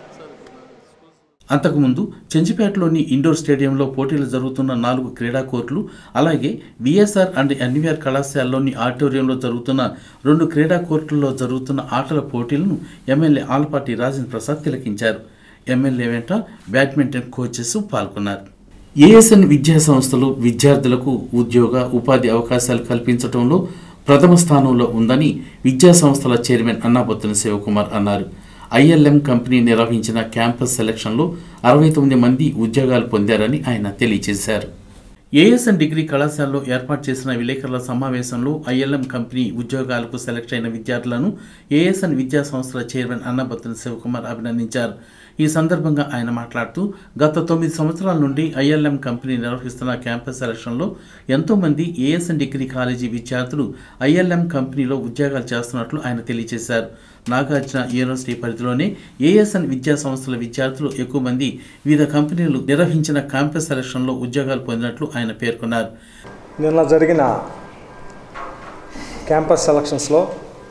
అంతకుముందు చెంచిపేటలోని ఇండోర్ స్టేడియంలో పోటీలు జరుగుతున్న నాలుగు క్రీడా కోర్టులు అలాగే విఎస్ఆర్ అండ్ ఎన్వీఆర్ కళాశాలలోని ఆడిటోరియంలో జరుగుతున్న రెండు క్రీడా కోర్టుల్లో జరుగుతున్న ఆటల పోటీలను ఎమ్మెల్యే ఆలపాటి రాజేంద్ర ప్రసాద్ తిలకించారు. ఎమ్మెల్యే వెంట బ్యాడ్మింటన్ కోచెస్ పాల్గొన్నారు. ఏఎస్ఎన్ విద్యా సంస్థలు విద్యార్థులకు ఉద్యోగ ఉపాధి అవకాశాలు కల్పించడంలో ప్రథమ స్థానంలో ఉందని విద్యా సంస్థల చైర్మన్ అన్నాబొత్తున శివకుమార్ అన్నారు. ఐఎల్ఎం కంపెనీ నిర్వహించిన క్యాంపస్ సెలక్షన్లో అరవై తొమ్మిది మంది ఉద్యోగాలు పొందారని ఆయన తెలియజేశారు. ఏఎస్ఎన్ డిగ్రీ కళాశాలలో ఏర్పాటు చేసిన విలేకరుల సమావేశంలో ఐఎల్ఎం కంపెనీ ఉద్యోగాలకు సెలెక్ట్ అయిన విద్యార్థులను ఏఎస్ఎన్ విద్యా సంస్థల చైర్మన్ అన్నాబొత్తున శివకుమార్ అభినందించారు. ఈ సందర్భంగా ఆయన మాట్లాడుతూ గత తొమ్మిది సంవత్సరాల నుండి ఐఎల్ఎం కంపెనీ నిర్వహిస్తున్న క్యాంపస్ సెలక్షన్లో ఎంతోమంది ఏఎస్ఎన్ డిగ్రీ కాలేజీ విద్యార్థులు ఐఎల్ఎం కంపెనీలో ఉద్యోగాలు చేస్తున్నట్లు ఆయన తెలియజేశారు. నాగార్జున యూనివర్సిటీ పరిధిలోనే ఏఎస్ఎన్ విద్యా సంస్థల విద్యార్థులు ఎక్కువ మంది వివిధ కంపెనీలు నిర్వహించిన క్యాంపస్ సెలక్షన్లో ఉద్యోగాలు పొందినట్లు ఆయన పేర్కొన్నారు. నిన్న జరిగిన క్యాంపస్ సెలక్షన్స్లో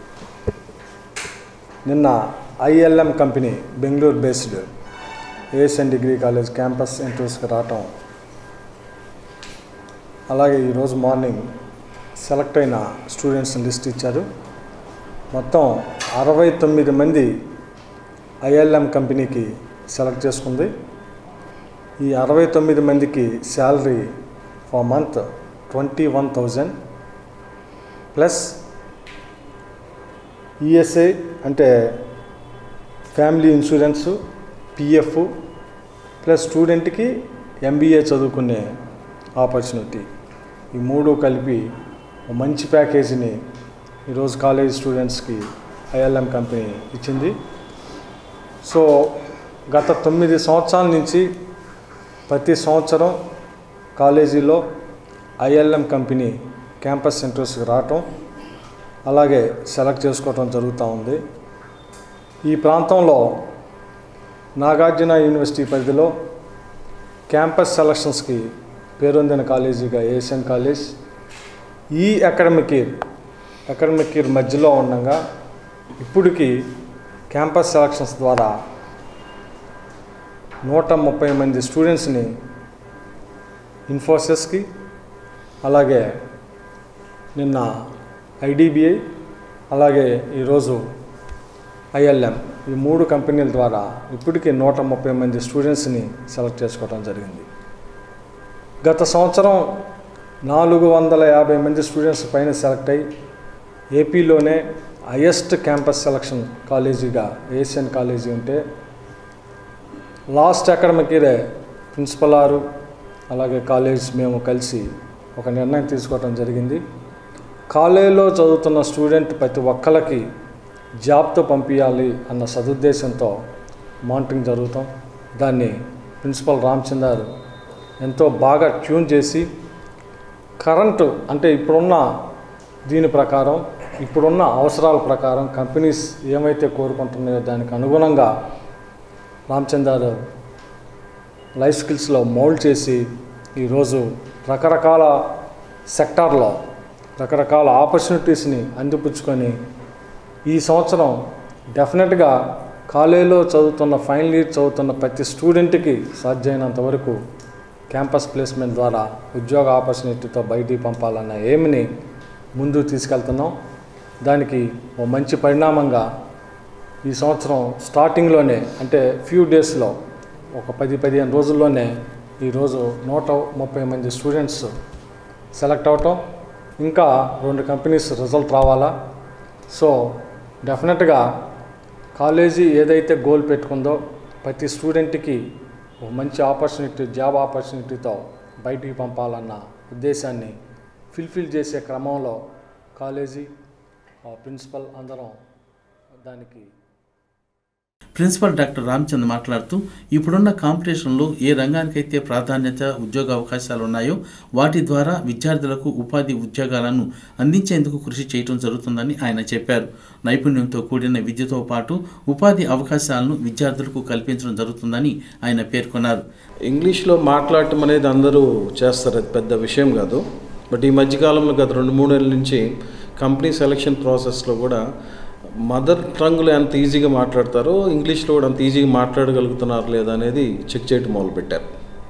నిన్న ILM company Bengaluru based ASN degree college campus ఇంటర్వ్యూస్కి రావటం, అలాగే ఈరోజు మార్నింగ్ సెలెక్ట్ అయిన స్టూడెంట్స్ లిస్ట్ ఇచ్చారు. మొత్తం అరవై తొమ్మిది మంది ఐఎల్ఎం కంపెనీకి సెలెక్ట్ చేసుకుంది. ఈ అరవై తొమ్మిది మందికి salary for month twenty one thousand plus ESI అంటే ఫ్యామిలీ ఇన్సూరెన్సు, పిఎఫ్ ప్లస్ స్టూడెంట్కి ఎంబీఏ చదువుకునే ఆపర్చునిటీ, ఈ మూడు కలిపి మంచి ప్యాకేజీని ఈరోజు కాలేజ్ స్టూడెంట్స్కి ఐఎల్ఎం కంపెనీ ఇచ్చింది. సో గత తొమ్మిది సంవత్సరాల నుంచి ప్రతి సంవత్సరం కాలేజీలో ఐఎల్ఎం కంపెనీ క్యాంపస్ సెంటర్స్కి రావటం అలాగే సెలెక్ట్ చేసుకోవటం జరుగుతూ ఉంది. ఈ ప్రాంతంలో నాగార్జున యూనివర్సిటీ పరిధిలో క్యాంపస్ సెలక్షన్స్కి పేరొందిన కాలేజీగా ఏఎస్ఎన్ కాలేజ్ ఈ అకాడమిక్ ఇయర్ అకాడమిక్ ఇయర్ మధ్యలో ఉండగా ఇప్పటికి క్యాంపస్ సెలక్షన్స్ ద్వారా నూట ముప్పై మంది స్టూడెంట్స్ని ఇన్ఫోసిస్కి అలాగే నిన్న ఐడిబిఐ అలాగే ఈరోజు ఐఎల్ఎం ఈ మూడు కంపెనీల ద్వారా ఇప్పటికీ నూట ముప్పై మంది స్టూడెంట్స్ని సెలెక్ట్ చేసుకోవడం జరిగింది. గత సంవత్సరం నాలుగు వందల యాభై మంది స్టూడెంట్స్ పైన సెలెక్ట్ అయ్యి ఏపీలోనే హైయెస్ట్ క్యాంపస్ సెలక్షన్ కాలేజీగా ఏఎస్ఎన్ కాలేజీ ఉంటే లాస్ట్ అకాడమిక్ ఇయరే ప్రిన్సిపల్ గారు అలాగే కాలేజ్ మేము కలిసి ఒక నిర్ణయం తీసుకోవడం జరిగింది. కాలేజీలో చదువుతున్న స్టూడెంట్ ప్రతి ఒక్కరికి జాబ్తో పంపించాలి అన్న సదుద్దేశంతో మానిటరింగ్ జరుగుతాం. దాన్ని ప్రిన్సిపల్ రామచందర్ ఎంతో బాగా ట్యూన్ చేసి కరెంటు అంటే ఇప్పుడున్న దీని ప్రకారం ఇప్పుడున్న అవసరాల ప్రకారం కంపెనీస్ ఏమైతే కోరుకుంటున్నాయో దానికి అనుగుణంగా రామచందర్ లైఫ్ స్కిల్స్లో మౌల్డ్ చేసి ఈరోజు రకరకాల సెక్టార్లో రకరకాల ఆపర్చునిటీస్ని అందిపుచ్చుకొని ఈ సంవత్సరం డెఫినెట్గా కాలేజీలో చదువుతున్న ఫైనల్ ఇయర్ చదువుతున్న ప్రతి స్టూడెంట్కి సాధ్యమైనంత వరకు క్యాంపస్ ప్లేస్మెంట్ ద్వారా ఉద్యోగ ఆపర్చునిటీతో బయటికి పంపాలన్న ఏమిని ముందుకు తీసుకెళ్తున్నాం. దానికి ఓ మంచి పరిణామంగా ఈ సంవత్సరం స్టార్టింగ్లోనే అంటే ఫ్యూ డేస్లో ఒక పది పదిహేను రోజుల్లోనే ఈరోజు నూట ముప్పై మంది స్టూడెంట్స్ సెలెక్ట్ అవటం, ఇంకా రెండు కంపెనీస్ రిజల్ట్ రావాలా. సో డెఫినెట్గా కాలేజీ ఏదైతే గోల్ పెట్టుకుందో ప్రతి స్టూడెంట్కి ఒక మంచి ఆపర్చునిటీ జాబ్ ఆపర్చునిటీతో బయటికి పంపాలన్న ఉద్దేశాన్ని ఫుల్ఫిల్ చేసే క్రమంలో కాలేజీ ప్రిన్సిపల్ అందరం దానికి. ప్రిన్సిపల్ డాక్టర్ రామచంద్ మాట్లాడుతూ ఇప్పుడున్న కాంపిటీషన్లో ఏ రంగానికైతే ప్రాధాన్యత ఉద్యోగ అవకాశాలు ఉన్నాయో వాటి ద్వారా విద్యార్థులకు ఉపాధి ఉద్యోగాలను అందించేందుకు కృషి చేయడం జరుగుతుందని ఆయన చెప్పారు. నైపుణ్యంతో కూడిన విద్యతో పాటు ఉపాధి అవకాశాలను విద్యార్థులకు కల్పించడం జరుగుతుందని ఆయన పేర్కొన్నారు. ఇంగ్లీష్లో మాట్లాడటం అనేది అందరూ చేస్తారు, అది పెద్ద విషయం కాదు. బట్ ఈ మధ్యకాలంలో గత రెండు మూడేళ్ళ నుంచి కంపెనీ సెలక్షన్ ప్రాసెస్లో కూడా మదర్ టంగ్లో ఎంత ఈజీగా మాట్లాడతారో ఇంగ్లీష్లో కూడా అంత ఈజీగా మాట్లాడగలుగుతున్నారు లేదా అనేది చెక్ చేయడం మొదలుపెట్టారు.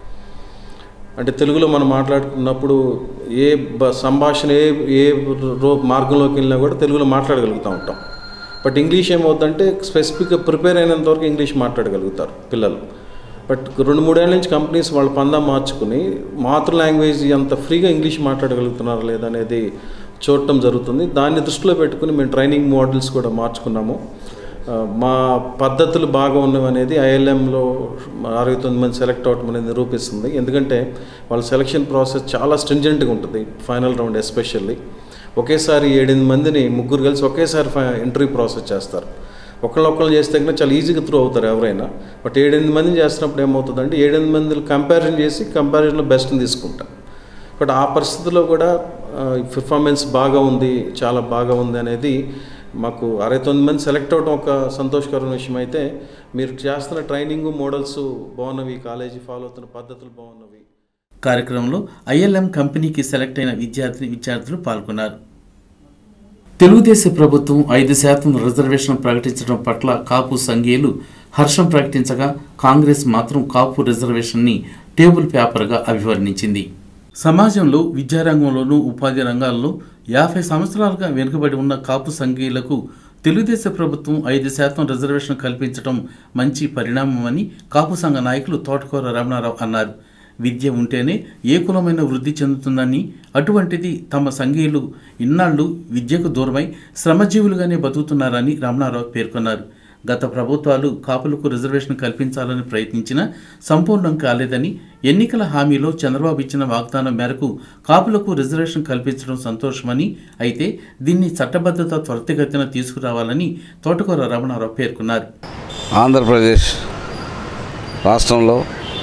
అంటే తెలుగులో మనం మాట్లాడుకున్నప్పుడు ఏ బ సంభాషణ ఏ ఏ రో మార్గంలోకి వెళ్ళినా కూడా తెలుగులో మాట్లాడగలుగుతూ ఉంటాం. బట్ ఇంగ్లీష్ ఏమవుతుందంటే స్పెసిఫిక్గా ప్రిపేర్ అయినంత వరకు ఇంగ్లీష్ మాట్లాడగలుగుతారు పిల్లలు. బట్ రెండు మూడేళ్ళ నుంచి కంపెనీస్ వాళ్ళ పందా మార్చుకుని మాతృ లాంగ్వేజ్ అంత ఫ్రీగా ఇంగ్లీష్ మాట్లాడగలుగుతున్నారు లేదా అనేది చూడటం జరుగుతుంది. దాన్ని దృష్టిలో పెట్టుకుని మేము ట్రైనింగ్ మోడల్స్ కూడా మార్చుకున్నాము. మా పద్ధతులు బాగా ఉన్నవి అనేది ఐఎల్ఎంలో అరవై తొమ్మిది మంది సెలెక్ట్ అవటం అనేది నిరూపిస్తుంది. ఎందుకంటే వాళ్ళ సెలక్షన్ ప్రాసెస్ చాలా స్ట్రింజెంట్గా ఉంటుంది. ఫైనల్ రౌండ్ ఎస్పెషల్లీ ఒకేసారి ఏడెనిమిది మందిని ముగ్గురు కలిసి ఒకేసారి ఇంటర్వ్యూ ప్రాసెస్ చేస్తారు. ఒకళ్ళొక్కళ్ళు చేస్తే కన్నా చాలా ఈజీగా త్రూ అవుతారు ఎవరైనా. బట్ ఏడెనిమిది మందిని చేస్తున్నప్పుడు ఏమవుతుందంటే ఏడెనిమిది మందిని కంపారిజన్ చేసి కంపారిజన్లో బెస్ట్ని తీసుకుంటాం. బట్ ఆ పరిస్థితుల్లో కూడా పెర్ఫార్మెన్స్ బాగా ఉంది, చాలా బాగా ఉంది అనేది మాకు అరవై తొమ్మిది మంది సెలెక్ట్ అవ్వడం ఒక సంతోషకరమైన విషయం. అయితే మీరు చేస్తున్న ట్రైనింగ్ మోడల్స్ బాగున్నవి, కాలేజీ ఫాలో అవుతున్న పద్ధతులు బాగున్నవి. కార్యక్రమంలో ఐఎల్ఎం కంపెనీకి సెలెక్ట్ అయిన విద్యార్థి విద్యార్థులు పాల్గొన్నారు. తెలుగుదేశం ప్రభుత్వం ఐదు శాతం రిజర్వేషన్ ప్రకటించడం పట్ల కాపు సంఘీయులు హర్షం ప్రకటించగా కాంగ్రెస్ మాత్రం కాపు రిజర్వేషన్ని టేబుల్ పేపర్గా అభివర్ణించింది. సమాజంలో విద్యారంగంలోనూ ఉపాధి రంగాల్లో యాభై సంవత్సరాలుగా వెనుకబడి ఉన్న కాపు సంఘీయులకు తెలుగుదేశం ప్రభుత్వం ఐదు శాతం రిజర్వేషన్ కల్పించడం మంచి పరిణామమని కాపు సంఘ నాయకులు తోటకూర రమణారావు అన్నారు. విద్య ఉంటేనే ఏ కులమైన వృద్ధి చెందుతుందని, అటువంటిది తమ సంఘీయులు ఇన్నాళ్లు విద్యకు దూరమై శ్రమజీవులుగానే బతుకుతున్నారని రమణారావు పేర్కొన్నారు. గత ప్రభుత్వాలు కాపులకు రిజర్వేషన్ కల్పించాలని ప్రయత్నించినా సంపూర్ణం కాలేదని, ఎన్నికల హామీలో చంద్రబాబు ఇచ్చిన వాగ్దానం మేరకు కాపులకు రిజర్వేషన్ కల్పించడం సంతోషమని, అయితే దీన్ని చట్టబద్ధత త్వరితగతిన తీసుకురావాలని తోటకూర రమణారావు పేర్కొన్నారు. ఆంధ్రప్రదేశ్ రాష్ట్రంలో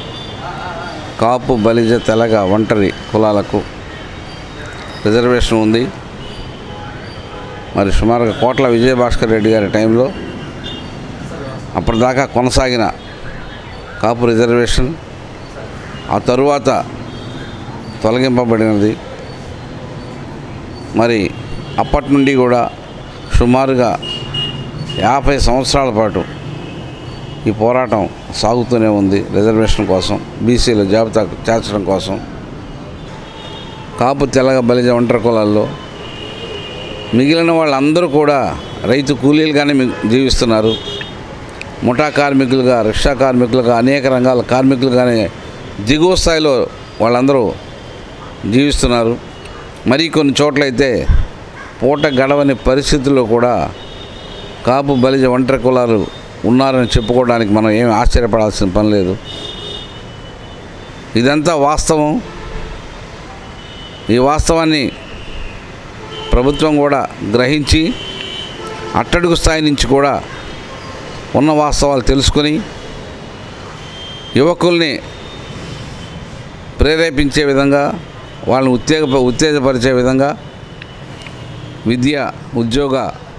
కాపు, బలిజ, తెలగ, ఒంటరి కులాలకు రిజర్వేషన్ ఉంది. మరి సుమారుగా కోట్ల విజయభాస్కర్ రెడ్డి గారి టైంలో అప్పటిదాకా కొనసాగిన కాపు రిజర్వేషన్ ఆ తరువాత తొలగింపబడినది. మరి అప్పటి నుండి కూడా సుమారుగా యాభై సంవత్సరాల పాటు ఈ పోరాటం సాగుతూనే ఉంది. రిజర్వేషన్ కోసం, బీసీల జాబితా చేర్చడం కోసం. కాపు, తెలగ, బలిజ, ఒంటరి కులాల్లో మిగిలిన వాళ్ళందరూ కూడా రైతు కూలీలుగానే జీవిస్తున్నారు. ముఠా కార్మికులుగా, రిక్షా కార్మికులుగా, అనేక రంగాల కార్మికులుగానే దిగువ స్థాయిలో వాళ్ళందరూ జీవిస్తున్నారు. మరి కొన్ని చోట్లయితే పూట గడవని పరిస్థితుల్లో కూడా కాపు, బలిజ, ఒంటరి కులాలు ఉన్నారని చెప్పుకోవడానికి మనం ఏమి ఆశ్చర్యపడాల్సిన పని లేదు. ఇదంతా వాస్తవం. ఈ వాస్తవాన్ని ప్రభుత్వం కూడా గ్రహించి అట్టడుగు స్థాయి నుంచి కూడా ఉన్న వాస్తవాలు తెలుసుకొని యువకుల్ని ప్రేరేపించే విధంగా, వాళ్ళని ఉత్తేజ ఉత్తేజపరిచే విధంగా విద్య, ఉద్యోగ,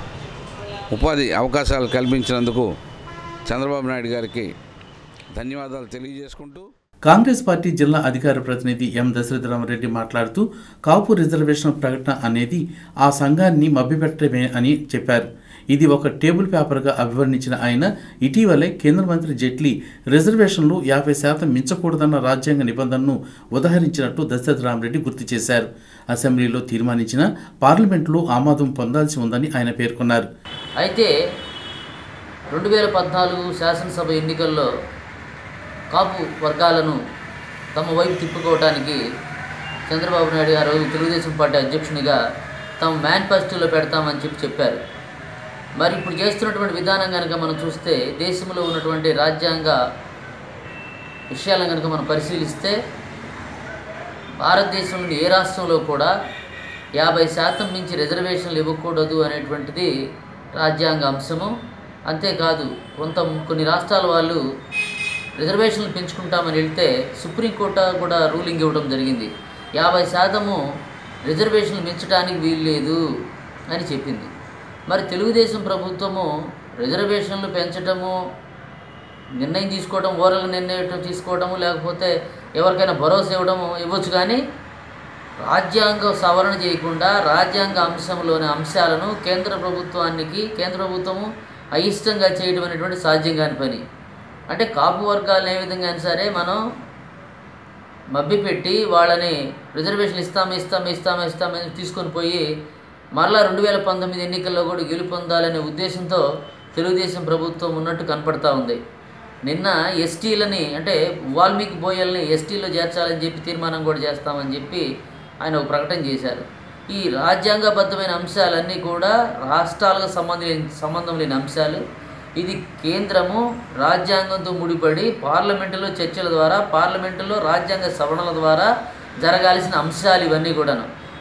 ఉపాధి అవకాశాలు కల్పించినందుకు చంద్రబాబు నాయుడు గారికి ధన్యవాదాలు తెలియజేసుకుంటూ, కాంగ్రెస్ పార్టీ జిల్లా అధికార ప్రతినిధి ఎం దశరథరామరెడ్డి మాట్లాడుతూ కాపు రిజర్వేషన్ ప్రకటన అనేది ఆ సంఘాన్ని మభ్యపెట్టడమే అని చెప్పారు. ఇది ఒక టేబుల్ పేపర్గా అభివర్ణించిన ఆయన ఇటీవలే కేంద్ర మంత్రి జైట్లీ రిజర్వేషన్లు యాభై శాతం మించకూడదన్న రాజ్యాంగ నిబంధనను ఉదహరించినట్టు దశరథరామరెడ్డి గుర్తు చేశారు. అసెంబ్లీలో తీర్మానించిన పార్లమెంట్లో ఆమోదం పొందాల్సి ఉందని ఆయన పేర్కొన్నారు. అయితే రెండు వేల పద్నాలుగు శాసనసభ ఎన్నికల్లో కాపు వర్గాలను తమ వైపు తిప్పుకోవడానికి చంద్రబాబు నాయుడు గారు తెలుగుదేశం పార్టీ అధ్యక్షునిగా తమ మేనిఫెస్టోలో పెడతామని చెప్పి చెప్పారు. మరి ఇప్పుడు చేస్తున్నటువంటి విధానం కనుక మనం చూస్తే, దేశంలో ఉన్నటువంటి రాజ్యాంగ విషయాలను కనుక మనం పరిశీలిస్తే భారతదేశంలోని ఏ రాష్ట్రంలో కూడా యాభై శాతం మించి రిజర్వేషన్లు ఇవ్వకూడదు అనేటువంటిది రాజ్యాంగ అంశము. అంతేకాదు కొంత కొన్ని రాష్ట్రాల వాళ్ళు రిజర్వేషన్లు పెంచుకుంటామని వెళ్తే సుప్రీంకోర్టు కూడా రూలింగ్ ఇవ్వడం జరిగింది. యాభై శాతము రిజర్వేషన్లు మించడానికి వీలు లేదు అని చెప్పింది. మరి తెలుగుదేశం ప్రభుత్వము రిజర్వేషన్లు పెంచడము, నిర్ణయం తీసుకోవడం, ఓరల్ నిర్ణయం తీసుకోవడము, లేకపోతే ఎవరికైనా భరోసా ఇవ్వడము ఇవ్వచ్చు, కానీ రాజ్యాంగ సవరణ చేయకుండా రాజ్యాంగ అంశంలోని అంశాలను కేంద్ర ప్రభుత్వానికి కేంద్ర ప్రభుత్వము అయిష్టంగా చేయడం అనేటువంటి సాధ్యం కాని పని. అంటే కాపు వర్గాలను ఏ విధంగా అయినా సరే మనం మభ్యపెట్టి వాళ్ళని రిజర్వేషన్లు ఇస్తాము ఇస్తాము ఇస్తాము ఇస్తామని తీసుకొని పోయి మరలా రెండు వేల పంతొమ్మిది ఎన్నికల్లో కూడా గెలుపొందాలనే ఉద్దేశంతో తెలుగుదేశం ప్రభుత్వం ఉన్నట్టు కనపడతా ఉంది. నిన్న ఎస్టీలని అంటే వాల్మీకి బోయల్ని ఎస్టీలో చేర్చాలని చెప్పి తీర్మానం కూడా చేస్తామని చెప్పి ఆయన ఒక ప్రకటన చేశారు. ఈ రాజ్యాంగబద్ధమైన అంశాలన్నీ కూడా రాష్ట్రాలకు సంబంధించిన సంబంధం లేని అంశాలు. ఇది కేంద్రము రాజ్యాంగంతో ముడిపడి పార్లమెంటులో చర్చల ద్వారా, పార్లమెంటులో రాజ్యాంగ సవరణల ద్వారా జరగాల్సిన అంశాలు ఇవన్నీ కూడాను.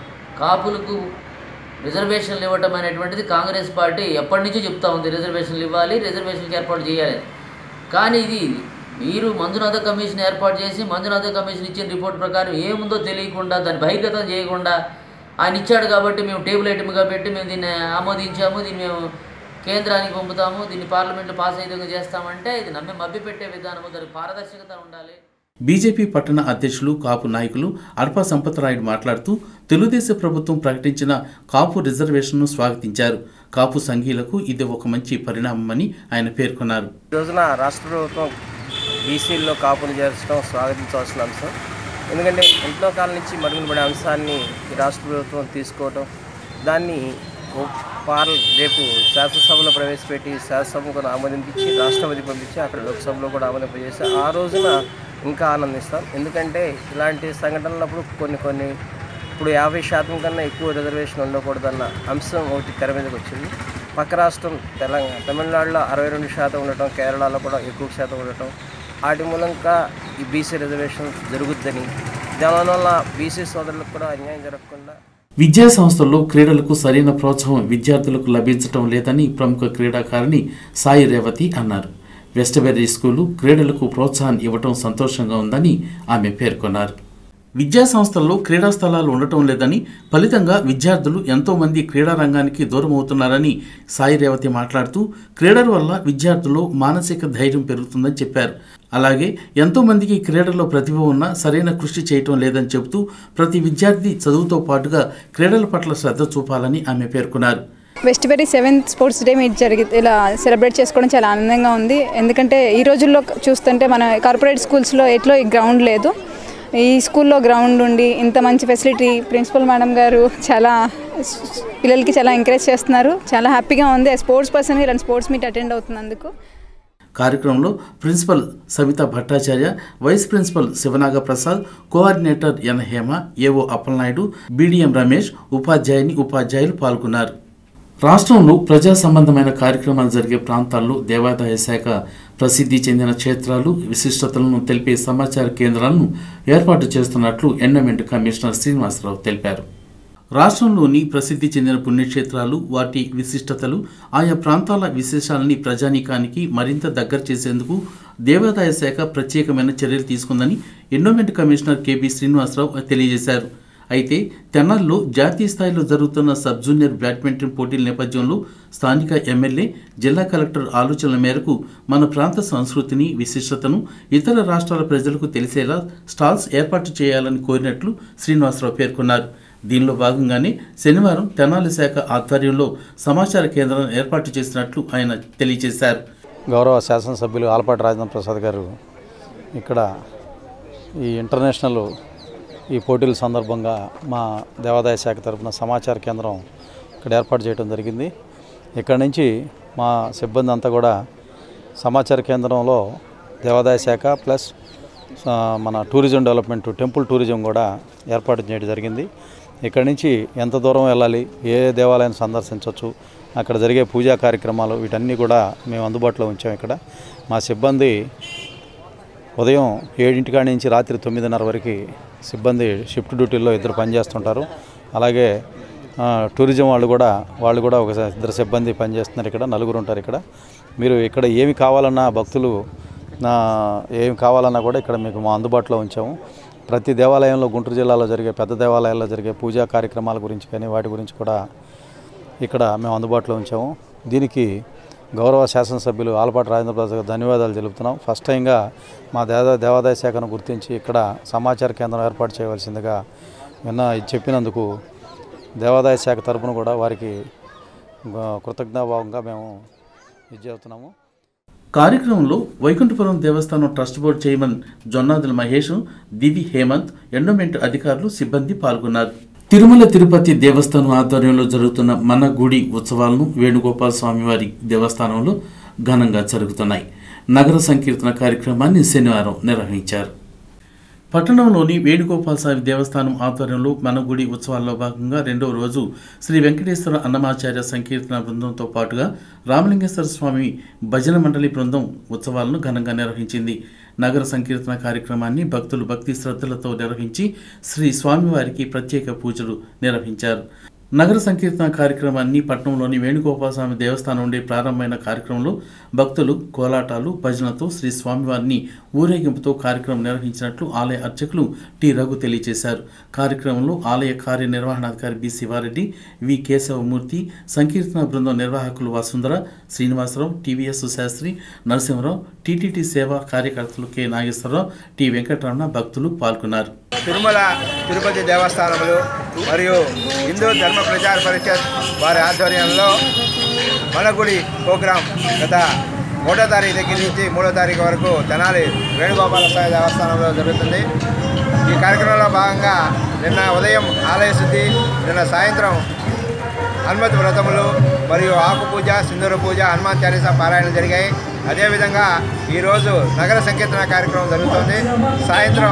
కాపులకు రిజర్వేషన్లు ఇవ్వటం అనేటువంటిది కాంగ్రెస్ పార్టీ ఎప్పటి నుంచో చెప్తా ఉంది, రిజర్వేషన్లు ఇవ్వాలి, రిజర్వేషన్కి ఏర్పాటు చేయాలి. కానీ ఇది మీరు మంజునాథ కమిషన్ ఏర్పాటు చేసి మంజునాథ కమిషన్ ఇచ్చిన రిపోర్ట్ ప్రకారం ఏముందో తెలియకుండా, దాన్ని బహిర్గతం చేయకుండా, ఆయన ఇచ్చాడు కాబట్టి మేము టేబుల్ ఐటమ్గా పెట్టి మేము దీన్ని ఆమోదించాము, దీన్ని మేము కేంద్రానికి పంపుతాము, దీన్ని పార్లమెంట్లో పాస్ అయ్యేందుకు చేస్తామంటే ఇది నమ్మి మభ్యపెట్టే విధానము, దానికి పారదర్శకత ఉండాలి. బీజేపీ పట్టణ అధ్యక్షులు కాపు నాయకులు అడప సంపత్రాయుడు మాట్లాడుతూ తెలుగుదేశం ప్రభుత్వం ప్రకటించిన కాపు రిజర్వేషన్ను స్వాగతించారు. కాపు సంఘీయులకు ఇది ఒక మంచి పరిణామమని ఆయన పేర్కొన్నారు. ఈ రోజున రాష్ట్ర ప్రభుత్వం బీసీల్లో కాపులు చేర్చడం స్వాగతించవలసిన అంశం. ఎందుకంటే ఎంతో కాలం నుంచి మరుగున పడే అంశాన్ని ఈ రాష్ట్ర ప్రభుత్వం తీసుకోవడం, దాన్ని పార్ల రేపు శాసనసభలో ప్రవేశపెట్టి శాసనసభకు ఆమోదింపించి రాష్ట్రపతి పంపించి అక్కడ లోక్సభలో కూడా ఆమోదింపజేసి ఆ రోజున ఇంకా ఆనందిస్తాం. ఎందుకంటే ఇలాంటి సంఘటనలప్పుడు కొన్ని కొన్ని ఇప్పుడు యాభై శాతం కన్నా ఎక్కువ రిజర్వేషన్ ఉండకూడదన్న అంశం ఒకటి తెర మీదకి వచ్చింది. పక్క రాష్ట్రం తెలంగాణ తమిళనాడులో అరవై రెండు శాతం ఉండటం, కేరళలో కూడా ఎక్కువ శాతం ఉండటం, వాటి మూలంగా ఈ బీసీ రిజర్వేషన్ జరుగుద్దని, దానివల్ల బీసీ సోదరులకు కూడా అన్యాయం జరగకుండా విద్యా సంస్థల్లో క్రీడలకు సరైన ప్రోత్సాహం విద్యార్థులకు లభించడం లేదని ప్రముఖ క్రీడాకారిణి సాయి రేవతి అన్నారు. వెస్టబెర్రీ స్కూలు క్రీడలకు ప్రోత్సాహం ఇవ్వటం సంతోషంగా ఉందని ఆమె పేర్కొన్నారు. విద్యా సంస్థల్లో క్రీడా స్థలాలు ఉండటం లేదని, ఫలితంగా విద్యార్థులు ఎంతోమంది క్రీడా రంగానికి దూరం అవుతున్నారని సాయి రేవతి మాట్లాడుతూ, క్రీడల వల్ల విద్యార్థులు మానసిక ధైర్యం పెరుగుతుందని చెప్పారు. అలాగే ఎంతోమందికి క్రీడల్లో ప్రతిభ ఉన్నా సరైన కృషి చేయటం లేదని చెబుతూ, ప్రతి విద్యార్థి చదువుతో పాటుగా క్రీడల పట్ల శ్రద్ధ చూపాలని ఆమె పేర్కొన్నారు. Westberry seventh sports day meet జరిగి ఇలా సెలబ్రేట్ చేసుకోవడం చాలా ఆనందంగా ఉంది. ఎందుకంటే ఈ రోజుల్లో చూస్తుంటే మన కార్పొరేట్ స్కూల్స్లో ఎట్లో ఈ గ్రౌండ్ లేదు. ఈ స్కూల్లో గ్రౌండ్ ఉండి ఇంత మంచి ఫెసిలిటీ, ప్రిన్సిపల్ మేడం గారు చాలా పిల్లలకి చాలా ఎంకరేజ్ చేస్తున్నారు. చాలా హ్యాపీగా ఉంది. స్పోర్ట్స్ పర్సన్ ఇలాంటి స్పోర్ట్స్ మీట్ అటెండ్ అవుతున్నందుకు. కార్యక్రమంలో principal Savitha Bhattacharya, vice principal Sivanaga Prasad, coordinator N Hema, AO Appalanaidu, BDM Ramesh, ఉపాధ్యాయుని ఉపాధ్యాయులు పాల్గొన్నారు. రాష్ట్రంలో ప్రజా సంబంధమైన కార్యక్రమాలు జరిగే ప్రాంతాల్లో దేవాదాయ శాఖ ప్రసిద్ధి చెందిన క్షేత్రాలు విశిష్టతలను తెలిపే సమాచార కేంద్రాలను ఏర్పాటు చేస్తున్నట్లు ఎండోమెంట్ కమిషనర్ శ్రీనివాసరావు తెలిపారు. రాష్ట్రంలోని ప్రసిద్ధి చెందిన పుణ్యక్షేత్రాలు, వాటి విశిష్టతలు, ఆయా ప్రాంతాల విశేషాలని ప్రజానీకానికి మరింత దగ్గర చేసేందుకు దేవాదాయ శాఖ ప్రత్యేకమైన చర్యలు తీసుకుందని ఎండోమెంట్ కమిషనర్ కెబి శ్రీనివాసరావు తెలియజేశారు. అయితే తెనాలిలో జాతీయ స్థాయిలో జరుగుతున్న సబ్ జూనియర్ బ్యాడ్మింటన్ పోటీల నేపథ్యంలో స్థానిక ఎమ్మెల్యే, జిల్లా కలెక్టర్ ఆలోచనల మేరకు మన ప్రాంత సంస్కృతిని, విశిష్టతను ఇతర రాష్ట్రాల ప్రజలకు తెలిసేలా స్టాల్స్ ఏర్పాటు చేయాలని కోరినట్లు శ్రీనివాసరావు పేర్కొన్నారు. దీనిలో భాగంగానే శనివారం తెనాలి శాఖ ఆధ్వర్యంలో సమాచార కేంద్రాన్ని ఏర్పాటు చేసినట్లు ఆయన తెలియజేశారు. గౌరవ శాసనసభ్యులు ఆలపాటి రాజేంద్ర ప్రసాద్ గారు ఇక్కడ ఈ ఇంటర్నేషనల్ ఈ పోటీల సందర్భంగా మా దేవాదాయ శాఖ తరఫున సమాచార కేంద్రం ఇక్కడ ఏర్పాటు చేయడం జరిగింది. ఇక్కడ నుంచి మా సిబ్బంది అంతా కూడా సమాచార కేంద్రంలో దేవాదాయ శాఖ ప్లస్ మన టూరిజం డెవలప్మెంట్, టెంపుల్ టూరిజం కూడా ఏర్పాటు చేయడం జరిగింది. ఇక్కడ నుంచి ఎంత దూరం వెళ్ళాలి, ఏ దేవాలయాన్ని సందర్శించవచ్చు, అక్కడ జరిగే పూజా కార్యక్రమాలు, వీటన్నీ కూడా మేము అందుబాటులో ఉంచాం. ఇక్కడ మా సిబ్బంది ఉదయం ఏడింటికాడి నుంచి రాత్రి తొమ్మిదిన్నర వరకు సిబ్బంది షిఫ్ట్ డ్యూటీల్లో ఇద్దరు పనిచేస్తుంటారు. అలాగే టూరిజం వాళ్ళు కూడా వాళ్ళు కూడా ఒక ఇద్దరు సిబ్బంది పనిచేస్తున్నారు. ఇక్కడ నలుగురు ఉంటారు. ఇక్కడ మీరు ఇక్కడ ఏమి కావాలన్నా భక్తులు ఏమి కావాలన్నా కూడా ఇక్కడ మీకు మా అందుబాటులో ఉంచాము. ప్రతి దేవాలయంలో, గుంటూరు జిల్లాలో జరిగే పెద్ద దేవాలయాల్లో జరిగే పూజా కార్యక్రమాల గురించి కానీ వాటి గురించి కూడా ఇక్కడ మేము అందుబాటులో ఉంచాము. దీనికి గౌరవ శాసనసభ్యులు ఆలపాటి రాజేంద్ర ప్రసాద్ గారు ధన్యవాదాలు తెలుపుతున్నాం. ఫస్ట్ టైంగా మా దేవా దేవాదాయ శాఖను గుర్తించి ఇక్కడ సమాచార కేంద్రం ఏర్పాటు చేయవలసిందిగా విన్న చెప్పినందుకు దేవాదాయ శాఖ తరఫున కూడా వారికి కృతజ్ఞతాభావంగా మేము ఇది చేస్తున్నాము. కార్యక్రమంలో వైకుంఠపురం దేవస్థానం trust board chairman Jonnadula Mahesh, Divi Hemanth, endowment అధికారులు, సిబ్బంది పాల్గొన్నారు. తిరుమల తిరుపతి దేవస్థానం ఆధ్వర్యంలో జరుగుతున్న మన గుడి ఉత్సవాలను వేణుగోపాల స్వామివారి దేవస్థానంలో ఘనంగా జరుగుతున్నాయి. నగర సంకీర్తన కార్యక్రమాన్ని శనివారం నిర్వహించారు. పట్టణంలోని వేణుగోపాల స్వామి దేవస్థానం ఆధ్వర్యంలో మన గుడి ఉత్సవాల్లో భాగంగా రెండవ రోజు శ్రీ వెంకటేశ్వర అన్నమాచార్య సంకీర్తన బృందంతో పాటుగా రామలింగేశ్వర స్వామి భజన మండలి బృందం ఉత్సవాలను ఘనంగా నిర్వహించింది. నగర సంకీర్తన కార్యక్రమాన్ని భక్తులు భక్తి శ్రద్ధలతో నిర్వహించి శ్రీ స్వామివారికి ప్రత్యేక పూజలు నిర్వహించారు. నగర సంకీర్తన కార్యక్రమాన్ని పట్టణంలోని వేణుగోపాల స్వామి దేవస్థానం నుండి ప్రారంభమైన కార్యక్రమంలో భక్తులు కోలాటాలు, భజనతో శ్రీ స్వామివారిని ఊరేగింపుతో కార్యక్రమం నిర్వహించినట్లు ఆలయ అర్చకులు టి రఘు తెలియజేశారు. కార్యక్రమంలో ఆలయ కార్యనిర్వహణాధికారి బి శివారెడ్డి, వి కేశవమూర్తి, సంకీర్తన బృందం నిర్వాహకులు వసుంధర, శ్రీనివాసరావు, టీవీఎస్ శాస్త్రి, నరసింహరావు, టీటీటీ సేవా కార్యకర్తలు కె నాగేశ్వరరావు, టి వెంకటరమణ భక్తులు పాల్గొన్నారు. తిరుమల తిరుపతి దేవస్థానములు మరియు హిందూ ధర్మ ప్రచార పరిషత్ వారి ఆధ్వర్యంలో మన గుడి ప్రోగ్రాం గత ఒకటో తారీఖు దగ్గర నుంచి మూడో తారీఖు వరకు తెనాలి వేణుగోపాల స్వామి దేవస్థానంలో జరుగుతుంది. ఈ కార్యక్రమంలో భాగంగా నిన్న ఉదయం ఆలయ శుద్ధి, నిన్న సాయంత్రం హనుమతి వ్రతములు మరియు ఆకు పూజ, సింధూర పూజ, హనుమాన్ చాలీసా పారాయణలు జరిగాయి. అదేవిధంగా ఈరోజు నగర సంకీర్తన కార్యక్రమం జరుగుతుంది. సాయంత్రం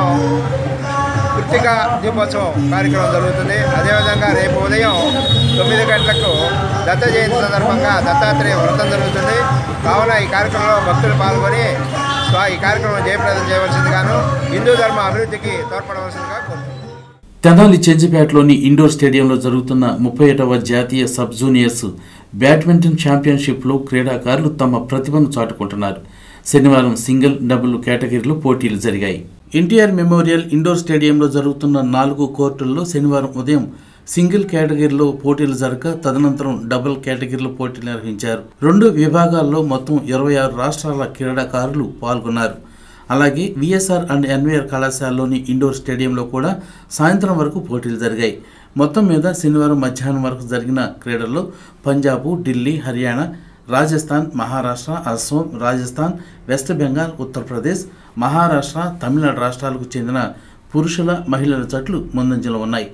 కృత్తిక దీపోత్సవం కార్యక్రమం జరుగుతుంది. అదేవిధంగా రేపు ఉదయం తొమ్మిది గంటలకు దత్త జయంతి సందర్భంగా దత్తాత్రేయ వ్రతం జరుగుతుంది. కావున ఈ కార్యక్రమంలో భక్తులు పాల్గొని స్వా ఈ కార్యక్రమం జయప్రదం చేయవలసిందిగాను హిందూ ధర్మ అభివృద్ధికి తోడ్పడవలసిందిగా కోరుతున్నాను. తెనాలి చెంచిపేటలోని ఇండోర్ స్టేడియంలో జరుగుతున్న ముప్పై ఒకటవ జాతీయ సబ్ జూనియర్స్ బ్యాడ్మింటన్ ఛాంపియన్షిప్లో క్రీడాకారులు తమ ప్రతిభను చాటుకుంటున్నారు. శనివారం సింగిల్, డబుల్ కేటగిరీలో పోటీలు జరిగాయి. ఎన్టీఆర్ మెమోరియల్ ఇండోర్ స్టేడియంలో జరుగుతున్న నాలుగు కోర్టుల్లో శనివారం ఉదయం సింగిల్ కేటగిరీలో పోటీలు జరగ తదనంతరం డబుల్ కేటగిరీలో పోటీలు నిర్వహించారు. రెండు విభాగాల్లో మొత్తం ఇరవై ఆరు రాష్ట్రాల క్రీడాకారులు పాల్గొన్నారు. అలాగే విఎస్ఆర్ అండ్ ఎన్వీఆర్ కళాశాలలోని ఇండోర్ స్టేడియంలో కూడా సాయంత్రం వరకు పోటీలు జరిగాయి. మొత్తం మీద శనివారం మధ్యాహ్నం వరకు జరిగిన క్రీడల్లో పంజాబు, ఢిల్లీ, హర్యానా, రాజస్థాన్, మహారాష్ట్ర, అస్సాం, రాజస్థాన్, వెస్ట్ బెంగాల్, ఉత్తరప్రదేశ్, మహారాష్ట్ర, తమిళనాడు రాష్ట్రాలకు చెందిన పురుషుల, మహిళల జట్లు ముందంజలో ఉన్నాయి.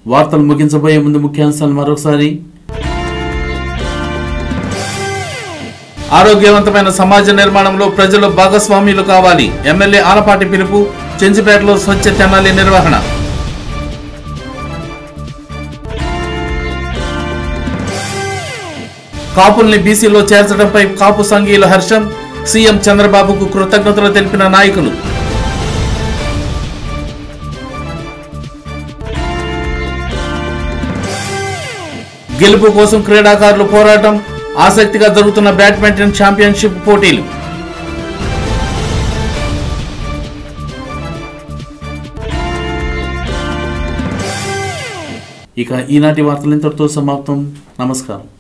వార్తలు ముగించబోయే ముందు ముఖ్యాంశాలు మరొకసారి. ఆరోగ్యవంతమైన సమాజ నిర్మాణంలో ప్రజలు భాగస్వామ్యులు కావాలి. ఎమ్మెల్యే ఆలపాటి పిలుపు. చెంచుపేటలో స్వచ్ఛ తెనాలి నిర్వహణ. కాపుల్ని బీసీలో చేర్చడంపై కాపు సంఘీయుల హర్షం. సీఎం చంద్రబాబుకు కృతజ్ఞతలు తెలిపిన నాయకులు. గెలుపు కోసం క్రీడాకారులు పోరాటం. ఆసక్తిగా జరుగుతున్న బ్యాడ్మింటన్ ఛాంపియన్షిప్ పోటీలు. ఇక ఈనాటి వార్తలు ఇంతటితో సమాప్తం. నమస్కారం.